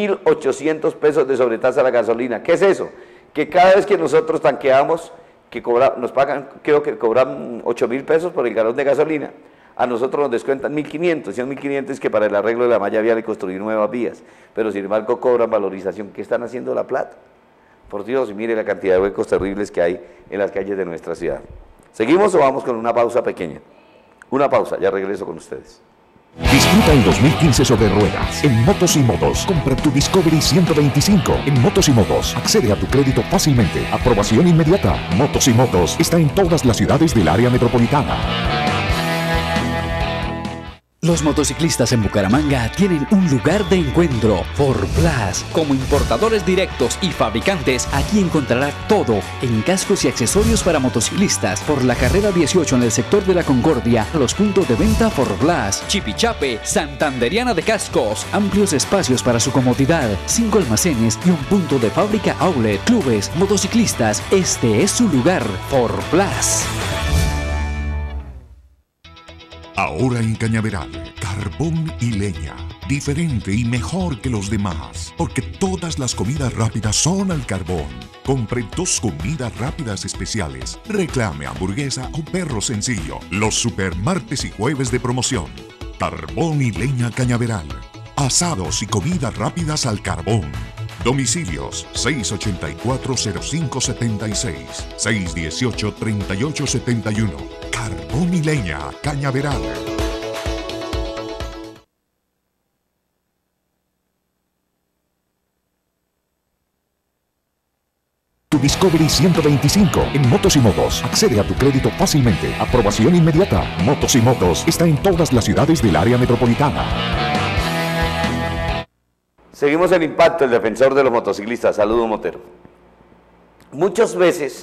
1.800 pesos de sobretasa a la gasolina. ¿Qué es eso? Que cada vez que nosotros tanqueamos, que nos pagan, creo que cobran 8.000 pesos por el galón de gasolina, a nosotros nos descuentan 1.500, y son 1.500 que para el arreglo de la malla vial y construir nuevas vías, pero sin embargo cobran valorización. ¿Qué están haciendo la plata? Por Dios, y mire la cantidad de huecos terribles que hay en las calles de nuestra ciudad. ¿Seguimos o vamos con una pausa pequeña? Una pausa, ya regreso con ustedes. Disfruta el 2015 sobre ruedas en Motos y Motos. Compra tu Discovery 125 en Motos y Motos. Accede a tu crédito fácilmente. Aprobación inmediata. Motos y Motos está en todas las ciudades del área metropolitana. Los motociclistas en Bucaramanga tienen un lugar de encuentro, Forplas. Como importadores directos y fabricantes, aquí encontrará todo en cascos y accesorios para motociclistas. Por la carrera 18 en el sector de la Concordia, los puntos de venta Forplas, Chipichape, Santanderiana de Cascos, amplios espacios para su comodidad, 5 almacenes y un punto de fábrica outlet, clubes, motociclistas. Este es su lugar, Forplas. Ahora en Cañaveral, carbón y leña. Diferente y mejor que los demás, porque todas las comidas rápidas son al carbón. Compre 2 comidas rápidas especiales. Reclame hamburguesa o perro sencillo. Los super martes y jueves de promoción. Carbón y leña Cañaveral. Asados y comidas rápidas al carbón. Domicilios 684-0576, 618-3871. Carbón y leña Cañaveral. Tu Discovery 125 en Motos y Motos. Accede a tu crédito fácilmente. Aprobación inmediata. Motos y Motos está en todas las ciudades del área metropolitana. Seguimos en Impacto, el defensor de los motociclistas. Saludos, Motero. Muchas veces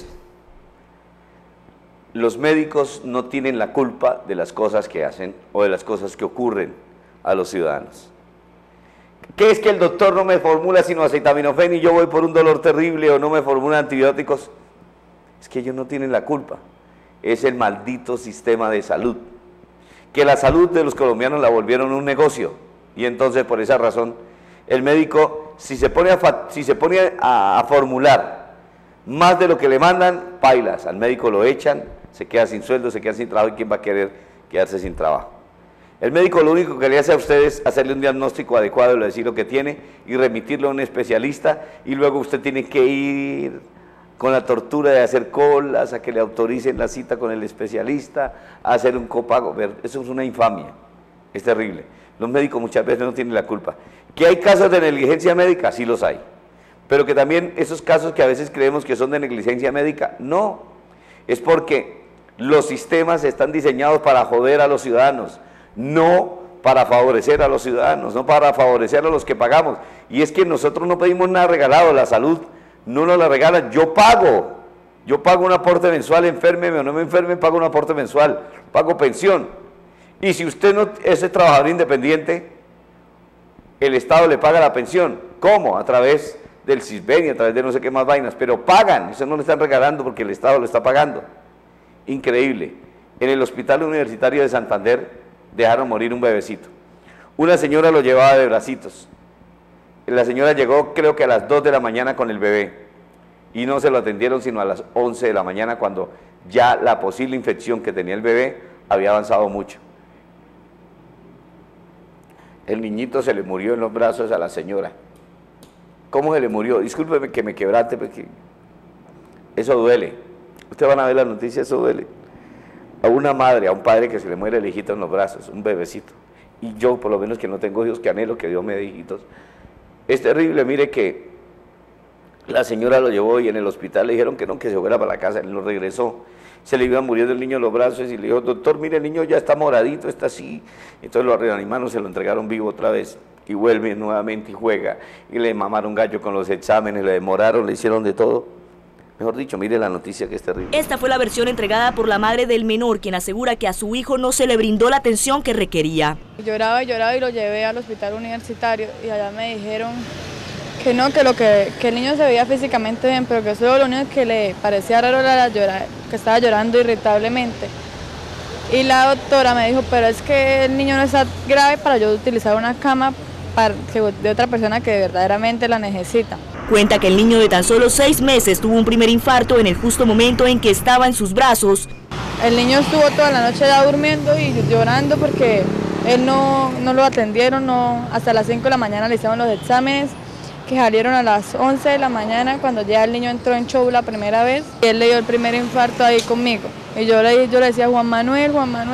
los médicos no tienen la culpa de las cosas que hacen o de las cosas que ocurren a los ciudadanos. ¿Qué es que el doctor no me formula sino acetaminofén y yo voy por un dolor terrible o no me formula antibióticos? Es que ellos no tienen la culpa. Es el maldito sistema de salud. Que la salud de los colombianos la volvieron un negocio y entonces por esa razón el médico, si se pone a formular más de lo que le mandan, pailas, al médico lo echan, se queda sin sueldo, se queda sin trabajo, y ¿quién va a querer quedarse sin trabajo? El médico lo único que le hace a ustedes es hacerle un diagnóstico adecuado, le decir lo que tiene y remitirlo a un especialista, y luego usted tiene que ir con la tortura de hacer colas, a que le autoricen la cita con el especialista, a hacer un copago. Eso es una infamia, es terrible. Los médicos muchas veces no tienen la culpa. ¿Que hay casos de negligencia médica? Sí los hay. Pero que también esos casos que a veces creemos que son de negligencia médica, no. Es porque Los sistemas están diseñados para joder a los ciudadanos, no para favorecer a los ciudadanos, no para favorecer a los que pagamos. Y es que nosotros no pedimos nada regalado, la salud no nos la regalan, yo pago un aporte mensual, enférmeme o no me enferme, pago un aporte mensual, pago pensión. Y si usted no es trabajador independiente, el Estado le paga la pensión. ¿Cómo? A través del CISBEN, a través de no sé qué más vainas, pero pagan, eso no le están regalando porque el Estado lo está pagando. Increíble. En el Hospital Universitario de Santander dejaron morir un bebecito. Una señora lo llevaba de bracitos. La señora llegó creo que a las 2 de la mañana con el bebé y no se lo atendieron sino a las 11 de la mañana cuando ya la posible infección que tenía el bebé había avanzado mucho. El niñito se le murió en los brazos a la señora. ¿Cómo se le murió? Discúlpeme que me quebrante porque eso duele. Ustedes van a ver la noticia, eso duele. A una madre, a un padre que se le muere el hijito en los brazos, un bebecito. Y yo, por lo menos que no tengo hijos, que anhelo que Dios me dé hijitos. Es terrible, mire que la señora lo llevó y en el hospital le dijeron que no, que se fuera para la casa, él lo regresó. Se le iba muriendo el niño en los brazos y le dijo, doctor, mire, el niño ya está moradito, está así. Entonces lo reanimaron, se lo entregaron vivo otra vez. Y vuelve nuevamente y juega. Y le mamaron gallo con los exámenes, le demoraron, le hicieron de todo. Mejor dicho, mire la noticia que es terrible. Esta fue la versión entregada por la madre del menor, quien asegura que a su hijo no se le brindó la atención que requería. Lloraba y lloraba y lo llevé al hospital universitario y allá me dijeron que no, que el niño se veía físicamente bien, pero que solo lo único que le parecía raro era llorar, que estaba llorando irritablemente. Y la doctora me dijo, pero es que el niño no está grave para yo utilizar una cama de otra persona que verdaderamente la necesita. Cuenta que el niño de tan solo 6 meses tuvo un primer infarto en el justo momento en que estaba en sus brazos. El niño estuvo toda la noche ya durmiendo y llorando porque él no lo atendieron, hasta las 5 de la mañana le hicieron los exámenes, que salieron a las 11 de la mañana cuando ya el niño entró en show la primera vez. Y él le dio el primer infarto ahí conmigo. Y yo le decía Juan Manuel,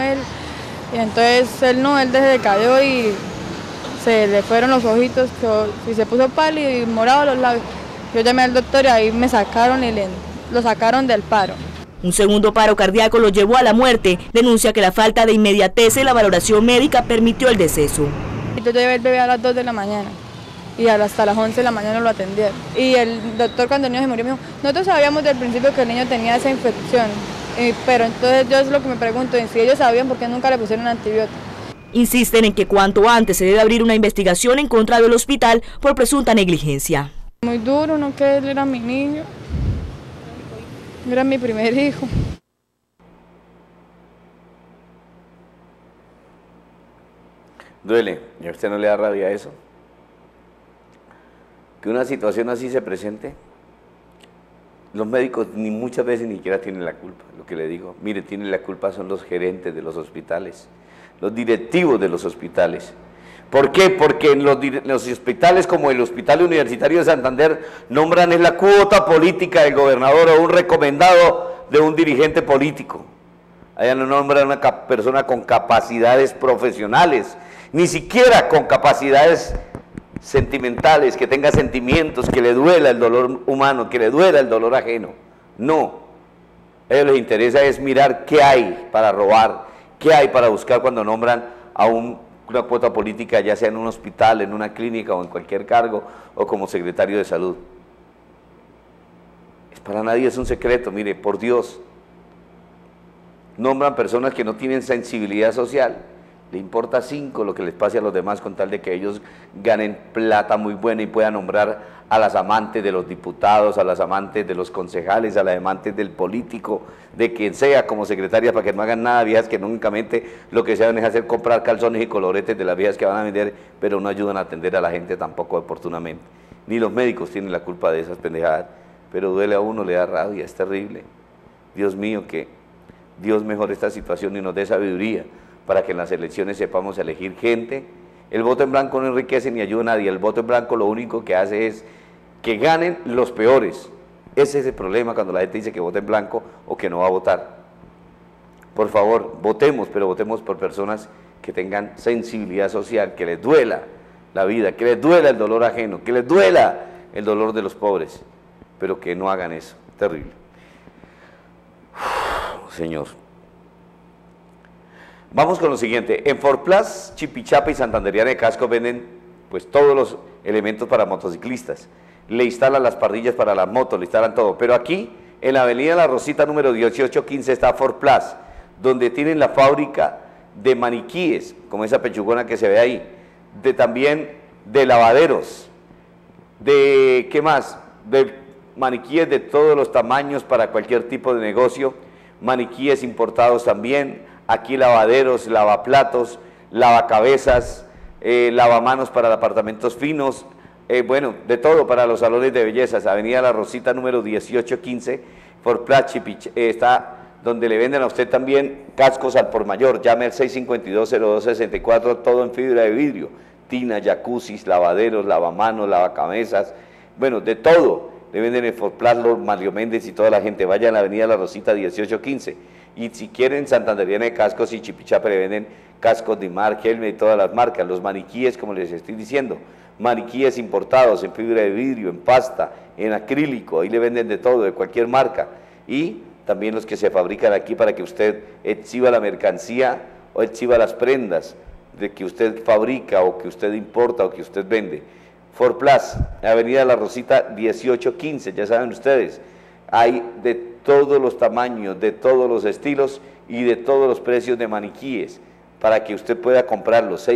y entonces él desde cayó y se le fueron los ojitos y se puso pálido y morado los labios. Yo llamé al doctor y ahí me sacaron y lo sacaron del paro. Un segundo paro cardíaco lo llevó a la muerte. Denuncia que la falta de inmediatez en la valoración médica permitió el deceso. Yo llevé el bebé a las 2 de la mañana y hasta las 11 de la mañana lo atendieron. Y el doctor cuando el niño se murió me dijo, nosotros sabíamos del principio que el niño tenía esa infección, pero entonces yo es lo que me pregunto, si ellos sabían por qué nunca le pusieron antibiótico. Insisten en que cuanto antes se debe abrir una investigación en contra del hospital por presunta negligencia. Muy duro, no, que él era mi niño, era mi primer hijo. Duele, ¿y a usted no le da rabia eso? Que una situación así se presente. Los médicos muchas veces ni siquiera tienen la culpa, lo que le digo. Mire, tienen la culpa son los gerentes de los hospitales, los directivos de los hospitales. ¿Por qué? Porque en los hospitales como el Hospital Universitario de Santander nombran en la cuota política del gobernador o un recomendado de un dirigente político. Allá no nombran una persona con capacidades profesionales, ni siquiera con capacidades sentimentales, que tenga sentimientos, que le duela el dolor humano, que le duela el dolor ajeno. No, a ellos les interesa es mirar qué hay para robar, qué hay para buscar cuando nombran a una cuota política, ya sea en un hospital, en una clínica o en cualquier cargo, o como secretario de salud. Para nadie es un secreto, mire, por Dios. Nombran personas que no tienen sensibilidad social, le importa 5 lo que les pase a los demás con tal de que ellos ganen plata muy buena y puedan nombrar a las amantes de los diputados, a las amantes de los concejales, a las amantes del político, de quien sea como secretaria, para que no hagan nada, viejas que únicamente lo que se van es hacer comprar calzones y coloretes de las viejas que van a vender, pero no ayudan a atender a la gente tampoco oportunamente. Ni los médicos tienen la culpa de esas pendejadas, pero duele a uno, le da rabia, es terrible. Dios mío, que Dios mejore esta situación y nos dé sabiduría para que en las elecciones sepamos elegir gente. El voto en blanco no enriquece ni ayuda a nadie, el voto en blanco lo único que hace es que ganen los peores. Ese es el problema cuando la gente dice que vota en blanco o que no va a votar. Por favor, votemos, pero votemos por personas que tengan sensibilidad social, que les duela la vida, que les duela el dolor ajeno, que les duela el dolor de los pobres, pero que no hagan eso. Terrible. Señor, Vamos con lo siguiente. En Forplas, Chipichape y Santanderiana de Cascos venden pues todos los elementos para motociclistas. Le instalan las parrillas para las motos, le instalan todo. Pero aquí, en la avenida La Rosita número 1815 está Forplas, donde tienen la fábrica de maniquíes, como esa pechugona que se ve ahí, también de lavaderos, de, ¿qué más? De maniquíes de todos los tamaños para cualquier tipo de negocio, maniquíes importados también, aquí lavaderos, lavaplatos, lavacabezas, lavamanos para apartamentos finos, bueno, de todo para los salones de bellezas. Avenida La Rosita número 1815, Forplas Chipichape, está donde le venden a usted también cascos al por mayor. Llame al 652-0264, todo en fibra de vidrio, tina, jacuzzis, lavaderos, lavamanos, lavacabezas, bueno, de todo. Le venden en Forplas, los Mario Méndez y toda la gente. Vaya a la avenida La Rosita 1815. Y si quieren Santanderiana de Cascos y Chipichape, le venden cascos de Mar, Helmet y todas las marcas. Los maniquíes, como les estoy diciendo, maniquíes importados en fibra de vidrio, en pasta, en acrílico, ahí le venden de todo, de cualquier marca. Y también los que se fabrican aquí para que usted exhiba la mercancía o exhiba las prendas de que usted fabrica o que usted importa o que usted vende. Forplas, avenida La Rosita 1815, ya saben ustedes, hay de todos los tamaños, de todos los estilos y de todos los precios de maniquíes para que usted pueda comprarlos.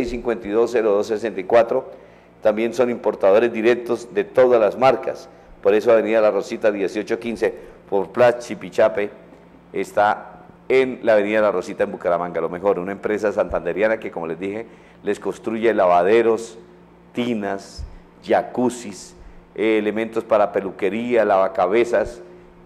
652-0264, también son importadores directos de todas las marcas, por eso avenida La Rosita 1815, Forplas Chipichape está en la avenida La Rosita en Bucaramanga. Lo mejor, una empresa santanderiana que, como les dije, les construye lavaderos, tinas, jacuzzis, elementos para peluquería, lavacabezas,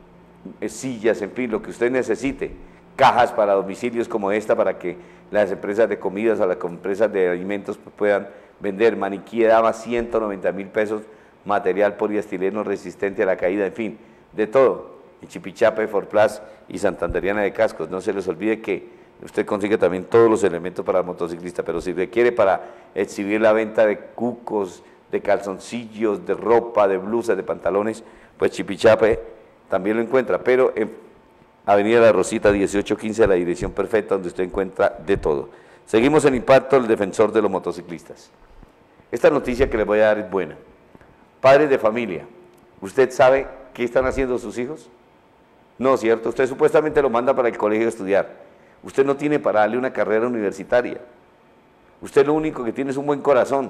sillas, en fin, lo que usted necesite, cajas para domicilios como esta para que las empresas de comidas o las empresas de alimentos puedan vender. Maniquí daba 190.000 pesos, material poliestireno resistente a la caída, en fin, de todo. En Chipichape, Forplas y Santanderiana de Cascos. No se les olvide que usted consigue también todos los elementos para el motociclista, pero si requiere para exhibir la venta de cucos, de calzoncillos, de ropa, de blusas, de pantalones, pues Chipichape también lo encuentra, pero en avenida La Rosita 1815, la dirección perfecta donde usted encuentra de todo. Seguimos en Impacto, el defensor de los motociclistas. Esta noticia que les voy a dar es buena. Padres de familia, ¿usted sabe qué están haciendo sus hijos? No, ¿cierto? Usted supuestamente lo manda para el colegio a estudiar. Usted no tiene para darle una carrera universitaria. Usted lo único que tiene es un buen corazón.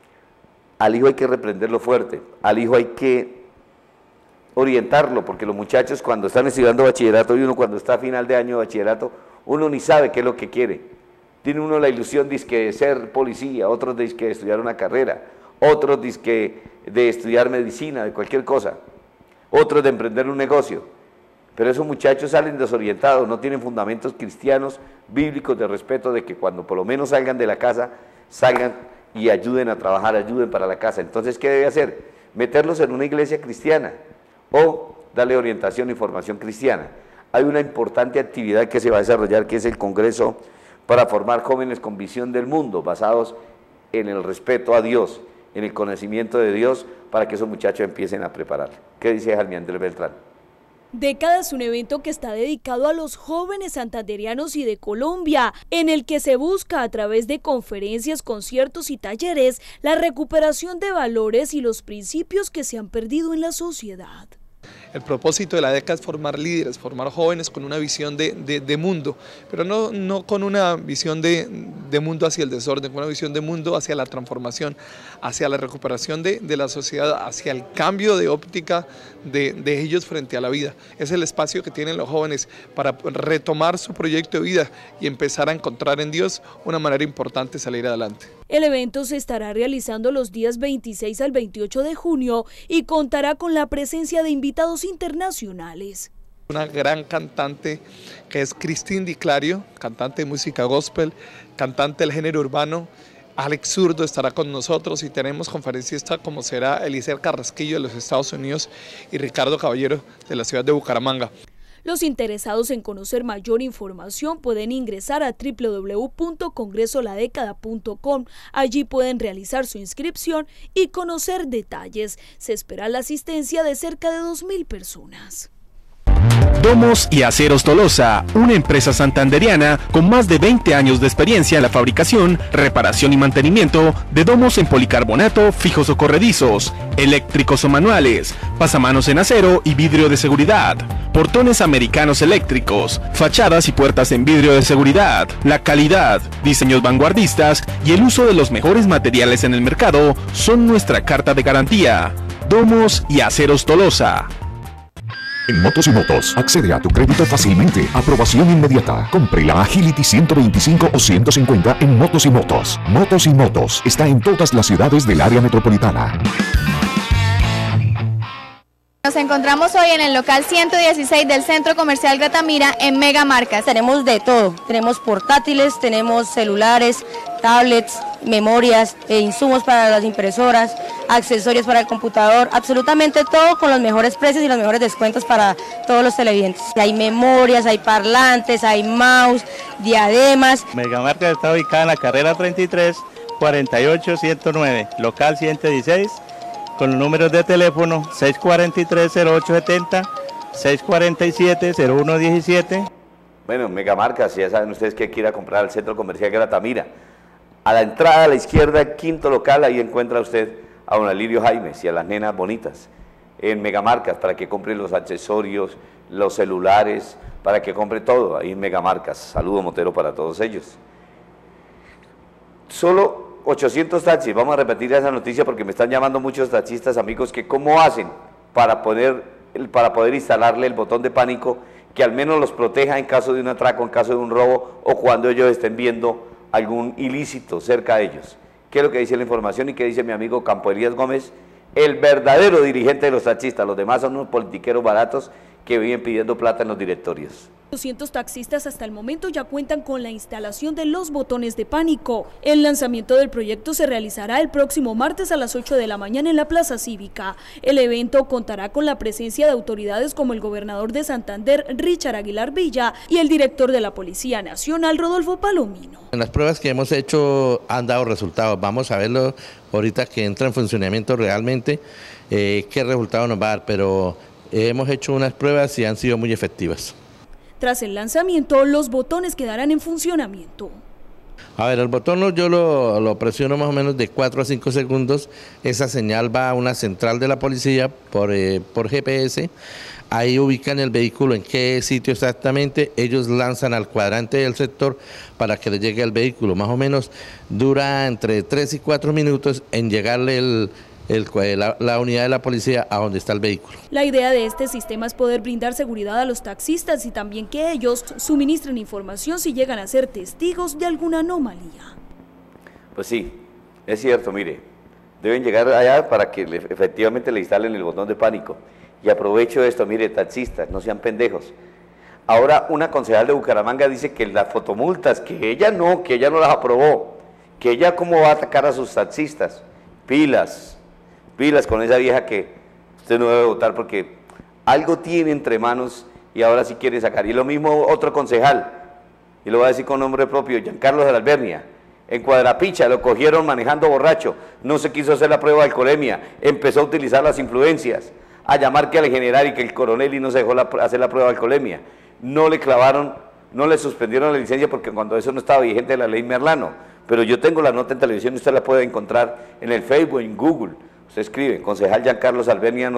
Al hijo hay que reprenderlo fuerte, al hijo hay que orientarlo, porque los muchachos cuando están estudiando bachillerato y uno cuando está a final de año de bachillerato, uno ni sabe qué es lo que quiere. Tiene uno la ilusión de ser policía, otros de estudiar una carrera, otros de estudiar medicina, de cualquier cosa, otros de emprender un negocio. Pero esos muchachos salen desorientados, no tienen fundamentos cristianos, bíblicos de respeto, de que cuando por lo menos salgan de la casa, salgan y ayuden a trabajar, ayuden para la casa. Entonces, ¿qué debe hacer? Meterlos en una iglesia cristiana o darle orientación y formación cristiana. Hay una importante actividad que se va a desarrollar, que es el Congreso para formar jóvenes con visión del mundo, basados en el respeto a Dios, en el conocimiento de Dios, para que esos muchachos empiecen a preparar. ¿Qué dice Jaime Andrés Beltrán? Décadas es un evento que está dedicado a los jóvenes santanderianos y de Colombia, en el que se busca a través de conferencias, conciertos y talleres la recuperación de valores y los principios que se han perdido en la sociedad. El propósito de la década es formar líderes, formar jóvenes con una visión de mundo, pero no con una visión de mundo hacia el desorden, con una visión de mundo hacia la transformación, hacia la recuperación de la sociedad, hacia el cambio de óptica de ellos frente a la vida. Es el espacio que tienen los jóvenes para retomar su proyecto de vida y empezar a encontrar en Dios una manera importante de salir adelante. El evento se estará realizando los días 26 al 28 de junio y contará con la presencia de invitados internacionales. Una gran cantante que es Cristín Di Clario, cantante de música gospel, cantante del género urbano. Alex Zurdo estará con nosotros y tenemos conferencistas como será Eliezer Carrasquillo de los Estados Unidos y Ricardo Caballero de la ciudad de Bucaramanga. Los interesados en conocer mayor información pueden ingresar a www.congresoladecada.com. Allí pueden realizar su inscripción y conocer detalles. Se espera la asistencia de cerca de 2.000 personas. Domos y Aceros Tolosa, una empresa santanderiana con más de 20 años de experiencia en la fabricación, reparación y mantenimiento de domos en policarbonato, fijos o corredizos, eléctricos o manuales, pasamanos en acero y vidrio de seguridad, portones americanos eléctricos, fachadas y puertas en vidrio de seguridad. La calidad, diseños vanguardistas y el uso de los mejores materiales en el mercado son nuestra carta de garantía. Domos y Aceros Tolosa. En Motos y Motos, accede a tu crédito fácilmente. Aprobación inmediata. Compre la Agility 125 o 150 en Motos y Motos. Motos y Motos está en todas las ciudades del área metropolitana. Nos encontramos hoy en el local 116 del Centro Comercial Gratamira en Mega Marcas. Tenemos de todo, tenemos portátiles, tenemos celulares, tablets, memorias, insumos para las impresoras, accesorios para el computador, absolutamente todo con los mejores precios y los mejores descuentos para todos los televidentes. Hay memorias, hay parlantes, hay mouse, diademas. Mega Marcas está ubicada en la carrera 33, 48-109, local 116. Con los números de teléfono 643-0870, 647-0117. Bueno, Megamarcas, ya saben ustedes que quiera comprar al Centro Comercial Gratamira. A la entrada a la izquierda, quinto local, ahí encuentra usted a don Alirio Jaimes y a las nenas bonitas. En Megamarcas, para que compre los accesorios, los celulares, para que compre todo, ahí en Megamarcas. Saludo Motero para todos ellos. Solo 800 taxis, vamos a repetir esa noticia porque me están llamando muchos taxistas, amigos, que cómo hacen para poder instalarle el botón de pánico que al menos los proteja en caso de un atraco, en caso de un robo o cuando ellos estén viendo algún ilícito cerca de ellos. ¿Qué es lo que dice la información y qué dice mi amigo Campo Elías Gómez, el verdadero dirigente de los taxistas? Los demás son unos politiqueros baratos que viven pidiendo plata en los directorios. 200 taxistas hasta el momento ya cuentan con la instalación de los botones de pánico. El lanzamiento del proyecto se realizará el próximo martes a las 8 de la mañana en la Plaza Cívica. El evento contará con la presencia de autoridades como el gobernador de Santander, Richard Aguilar Villa, y el director de la Policía Nacional, Rodolfo Palomino. En las pruebas que hemos hecho han dado resultados. Vamos a verlo ahorita que entra en funcionamiento realmente, qué resultado nos va a dar, pero hemos hecho unas pruebas y han sido muy efectivas. Tras el lanzamiento, los botones quedarán en funcionamiento. A ver, el botón yo lo presiono más o menos de 4 a 5 segundos. Esa señal va a una central de la policía por GPS. Ahí ubican el vehículo en qué sitio exactamente. Ellos lanzan al cuadrante del sector para que le llegue al vehículo. Más o menos dura entre 3 y 4 minutos en llegarle la unidad de la policía a donde está el vehículo. La idea de este sistema es poder brindar seguridad a los taxistas y también que ellos suministren información si llegan a ser testigos de alguna anomalía. Pues sí, es cierto, mire, deben llegar allá para que efectivamente le instalen el botón de pánico. Y aprovecho esto, mire, taxistas, no sean pendejos. Ahora una concejal de Bucaramanga dice que las fotomultas, que ella no las aprobó, que ella cómo va a atacar a sus taxistas. Pilas con esa vieja que usted no debe votar porque algo tiene entre manos y ahora sí quiere sacar. Y lo mismo otro concejal, y lo voy a decir con nombre propio, Giancarlos de la Albernia, en Cuadrapicha lo cogieron manejando borracho, no se quiso hacer la prueba de alcoholemia, empezó a utilizar las influencias, a llamar que al general y que el coronel y no se dejó hacer la prueba de alcoholemia. No le clavaron, no le suspendieron la licencia porque cuando eso no estaba vigente la ley Merlano. Pero yo tengo la nota en televisión y usted la puede encontrar en el Facebook, en Google. Usted escribe, concejal Giancarlos Albernia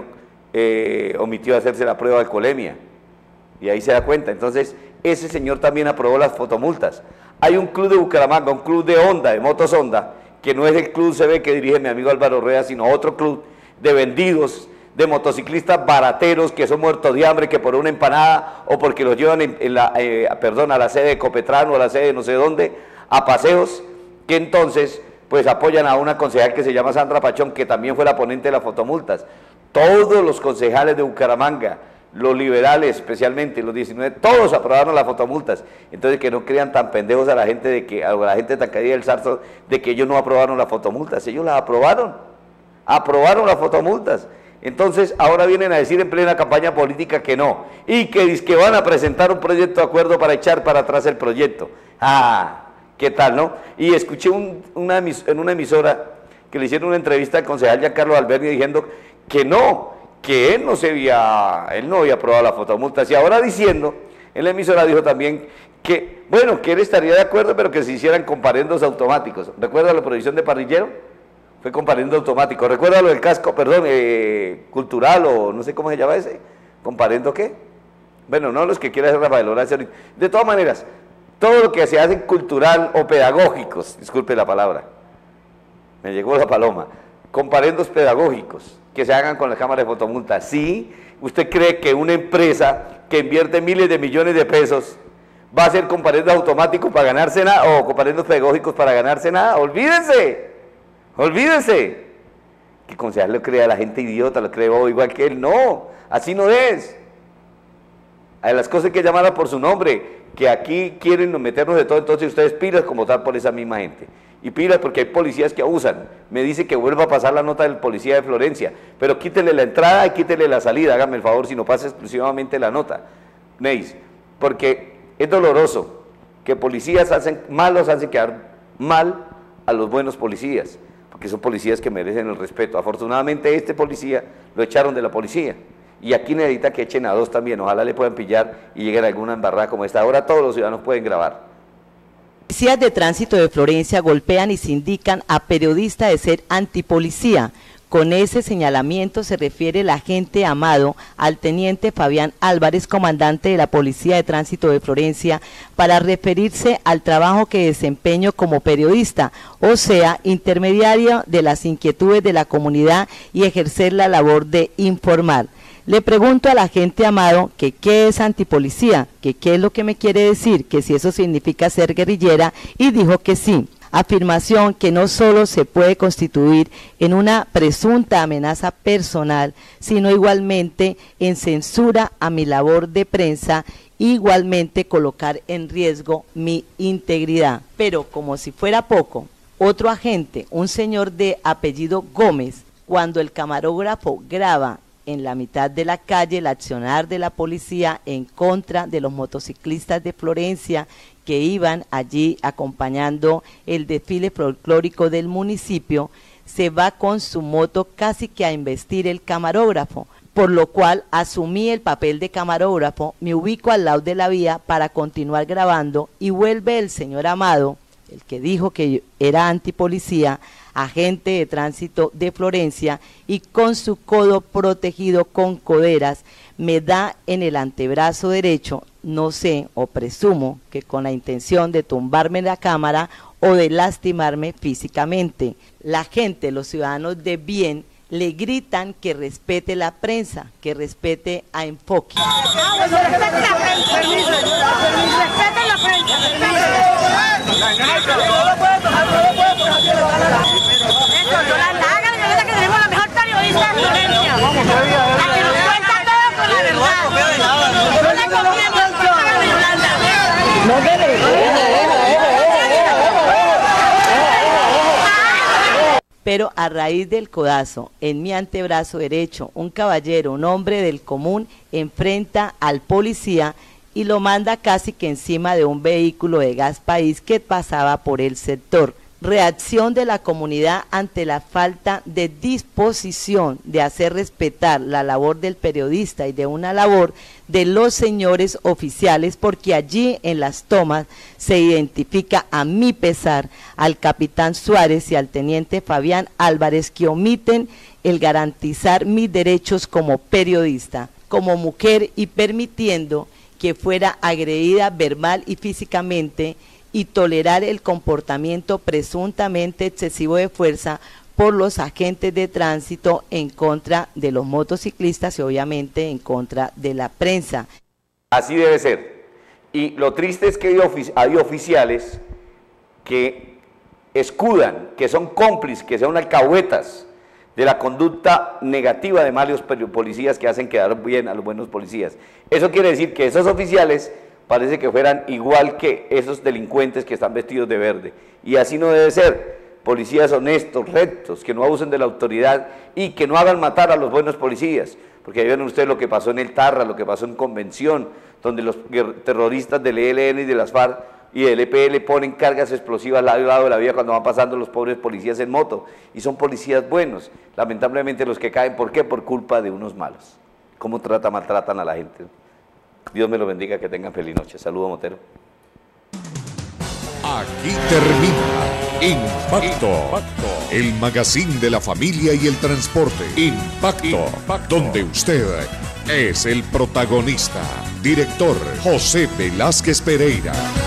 omitió hacerse la prueba de alcoholemia. Y ahí se da cuenta. Entonces, ese señor también aprobó las fotomultas. Hay un club de Bucaramanga, un club de Honda, de motos Honda, que no es el club CB que dirige mi amigo Álvaro Rueda, sino otro club de vendidos, de motociclistas barateros que son muertos de hambre, que por una empanada o porque los llevan a la sede de Copetrán o a la sede de no sé dónde, a paseos, que entonces pues apoyan a una concejal que se llama Sandra Pachón, que también fue la ponente de las fotomultas. Todos los concejales de Bucaramanga, los liberales especialmente, los 19, todos aprobaron las fotomultas. Entonces que no crean tan pendejos a la gente a la gente tan caída del zarzo de que ellos no aprobaron las fotomultas. Ellos las aprobaron las fotomultas. Entonces ahora vienen a decir en plena campaña política que no, y que van a presentar un proyecto de acuerdo para echar para atrás el proyecto. ¿Qué tal, no? Y escuché en una emisora que le hicieron una entrevista al concejal Giancarlo Alberni diciendo que no, que él no había aprobado la fotomultas, y ahora diciendo, en la emisora dijo también que, bueno, que él estaría de acuerdo, pero que se hicieran comparendos automáticos. ¿Recuerda la prohibición de parrillero? Fue comparendo automático. ¿Recuerda lo del casco, perdón, cultural, o no sé cómo se llama ese? ¿Comparendo qué? Bueno, no los que quiera hacer Rafael Horacio. De todas maneras, todo lo que se hace cultural o pedagógicos, disculpe la palabra, me llegó la paloma, comparendos pedagógicos, que se hagan con la cámara de fotomultas. Sí, ¿usted cree que una empresa que invierte miles de millones de pesos va a hacer comparendos automáticos para ganarse nada, o comparendos pedagógicos para ganarse nada? Olvídense, olvídense. Que el concejal lo crea a la gente idiota, lo cree igual que él. No, así no es. A las cosas hay que llamarlas por su nombre, que aquí quieren meternos de todo, entonces ustedes pilas como tal por esa misma gente. Y pilas porque hay policías que abusan. Me dice que vuelva a pasar la nota del policía de Florencia, pero quítele la entrada y quítele la salida, hágame el favor, si no pasa exclusivamente la nota, Neis, porque es doloroso que policías malos hacen quedar mal a los buenos policías, porque son policías que merecen el respeto. Afortunadamente este policía lo echaron de la policía, y aquí necesita que echen a dos también, ojalá le puedan pillar y lleguen a alguna embarrada como esta. Ahora todos los ciudadanos pueden grabar. Policías de tránsito de Florencia golpean y sindican a periodista de ser antipolicía. Con ese señalamiento se refiere el agente Amado al teniente Fabián Álvarez, comandante de la Policía de Tránsito de Florencia, para referirse al trabajo que desempeño como periodista, o sea, intermediario de las inquietudes de la comunidad y ejercer la labor de informar. Le pregunto al agente Amado que qué es antipolicía, que qué es lo que me quiere decir, que si eso significa ser guerrillera, y dijo que sí. Afirmación que no solo se puede constituir en una presunta amenaza personal, sino igualmente en censura a mi labor de prensa, igualmente colocar en riesgo mi integridad. Pero como si fuera poco, otro agente, un señor de apellido Gómez, cuando el camarógrafo graba en la mitad de la calle el accionar de la policía en contra de los motociclistas de Florencia que iban allí acompañando el desfile folclórico del municipio, se va con su moto casi que a embestir el camarógrafo, por lo cual asumí el papel de camarógrafo, me ubico al lado de la vía para continuar grabando, y vuelve el señor Amado, el que dijo que era antipolicía, agente de tránsito de Florencia, y con su codo protegido con coderas me da en el antebrazo derecho, no sé o presumo que con la intención de tumbarme la cámara o de lastimarme físicamente. La gente, los ciudadanos de bien, le gritan que respete la prensa, que respete a Enfoque. Pero a raíz del codazo en mi antebrazo derecho, un caballero, un hombre del común, enfrenta al policía y lo manda casi que encima de un vehículo de Gas País que pasaba por el sector. Reacción de la comunidad ante la falta de disposición de hacer respetar la labor del periodista y de una labor de los señores oficiales, porque allí en las tomas se identifica, a mi pesar, al capitán Suárez y al teniente Fabián Álvarez, que omiten el garantizar mis derechos como periodista, como mujer, y permitiendo que fuera agredida verbal y físicamente, y tolerar el comportamiento presuntamente excesivo de fuerza por los agentes de tránsito en contra de los motociclistas y obviamente en contra de la prensa. Así debe ser. Y lo triste es que hay oficiales que escudan, que son cómplices, que son alcahuetas de la conducta negativa de malos policías que hacen quedar bien a los buenos policías. Eso quiere decir que esos oficiales parece que fueran igual que esos delincuentes que están vestidos de verde, y así no debe ser. Policías honestos, rectos, que no abusen de la autoridad y que no hagan matar a los buenos policías, porque ahí ven ustedes lo que pasó en el Tarra, lo que pasó en Convención, donde los terroristas del ELN y de las FARC y el EPL ponen cargas explosivas al lado de la vía cuando van pasando los pobres policías en moto, y son policías buenos, lamentablemente los que caen, ¿por qué? Por culpa de unos malos. ¿Cómo maltratan a la gente? Dios me lo bendiga, que tengan feliz noche. Saludos, Motero. Aquí termina Impacto, el magazine de la familia y el transporte. Impacto, donde usted es el protagonista. Director José Velázquez Pereira.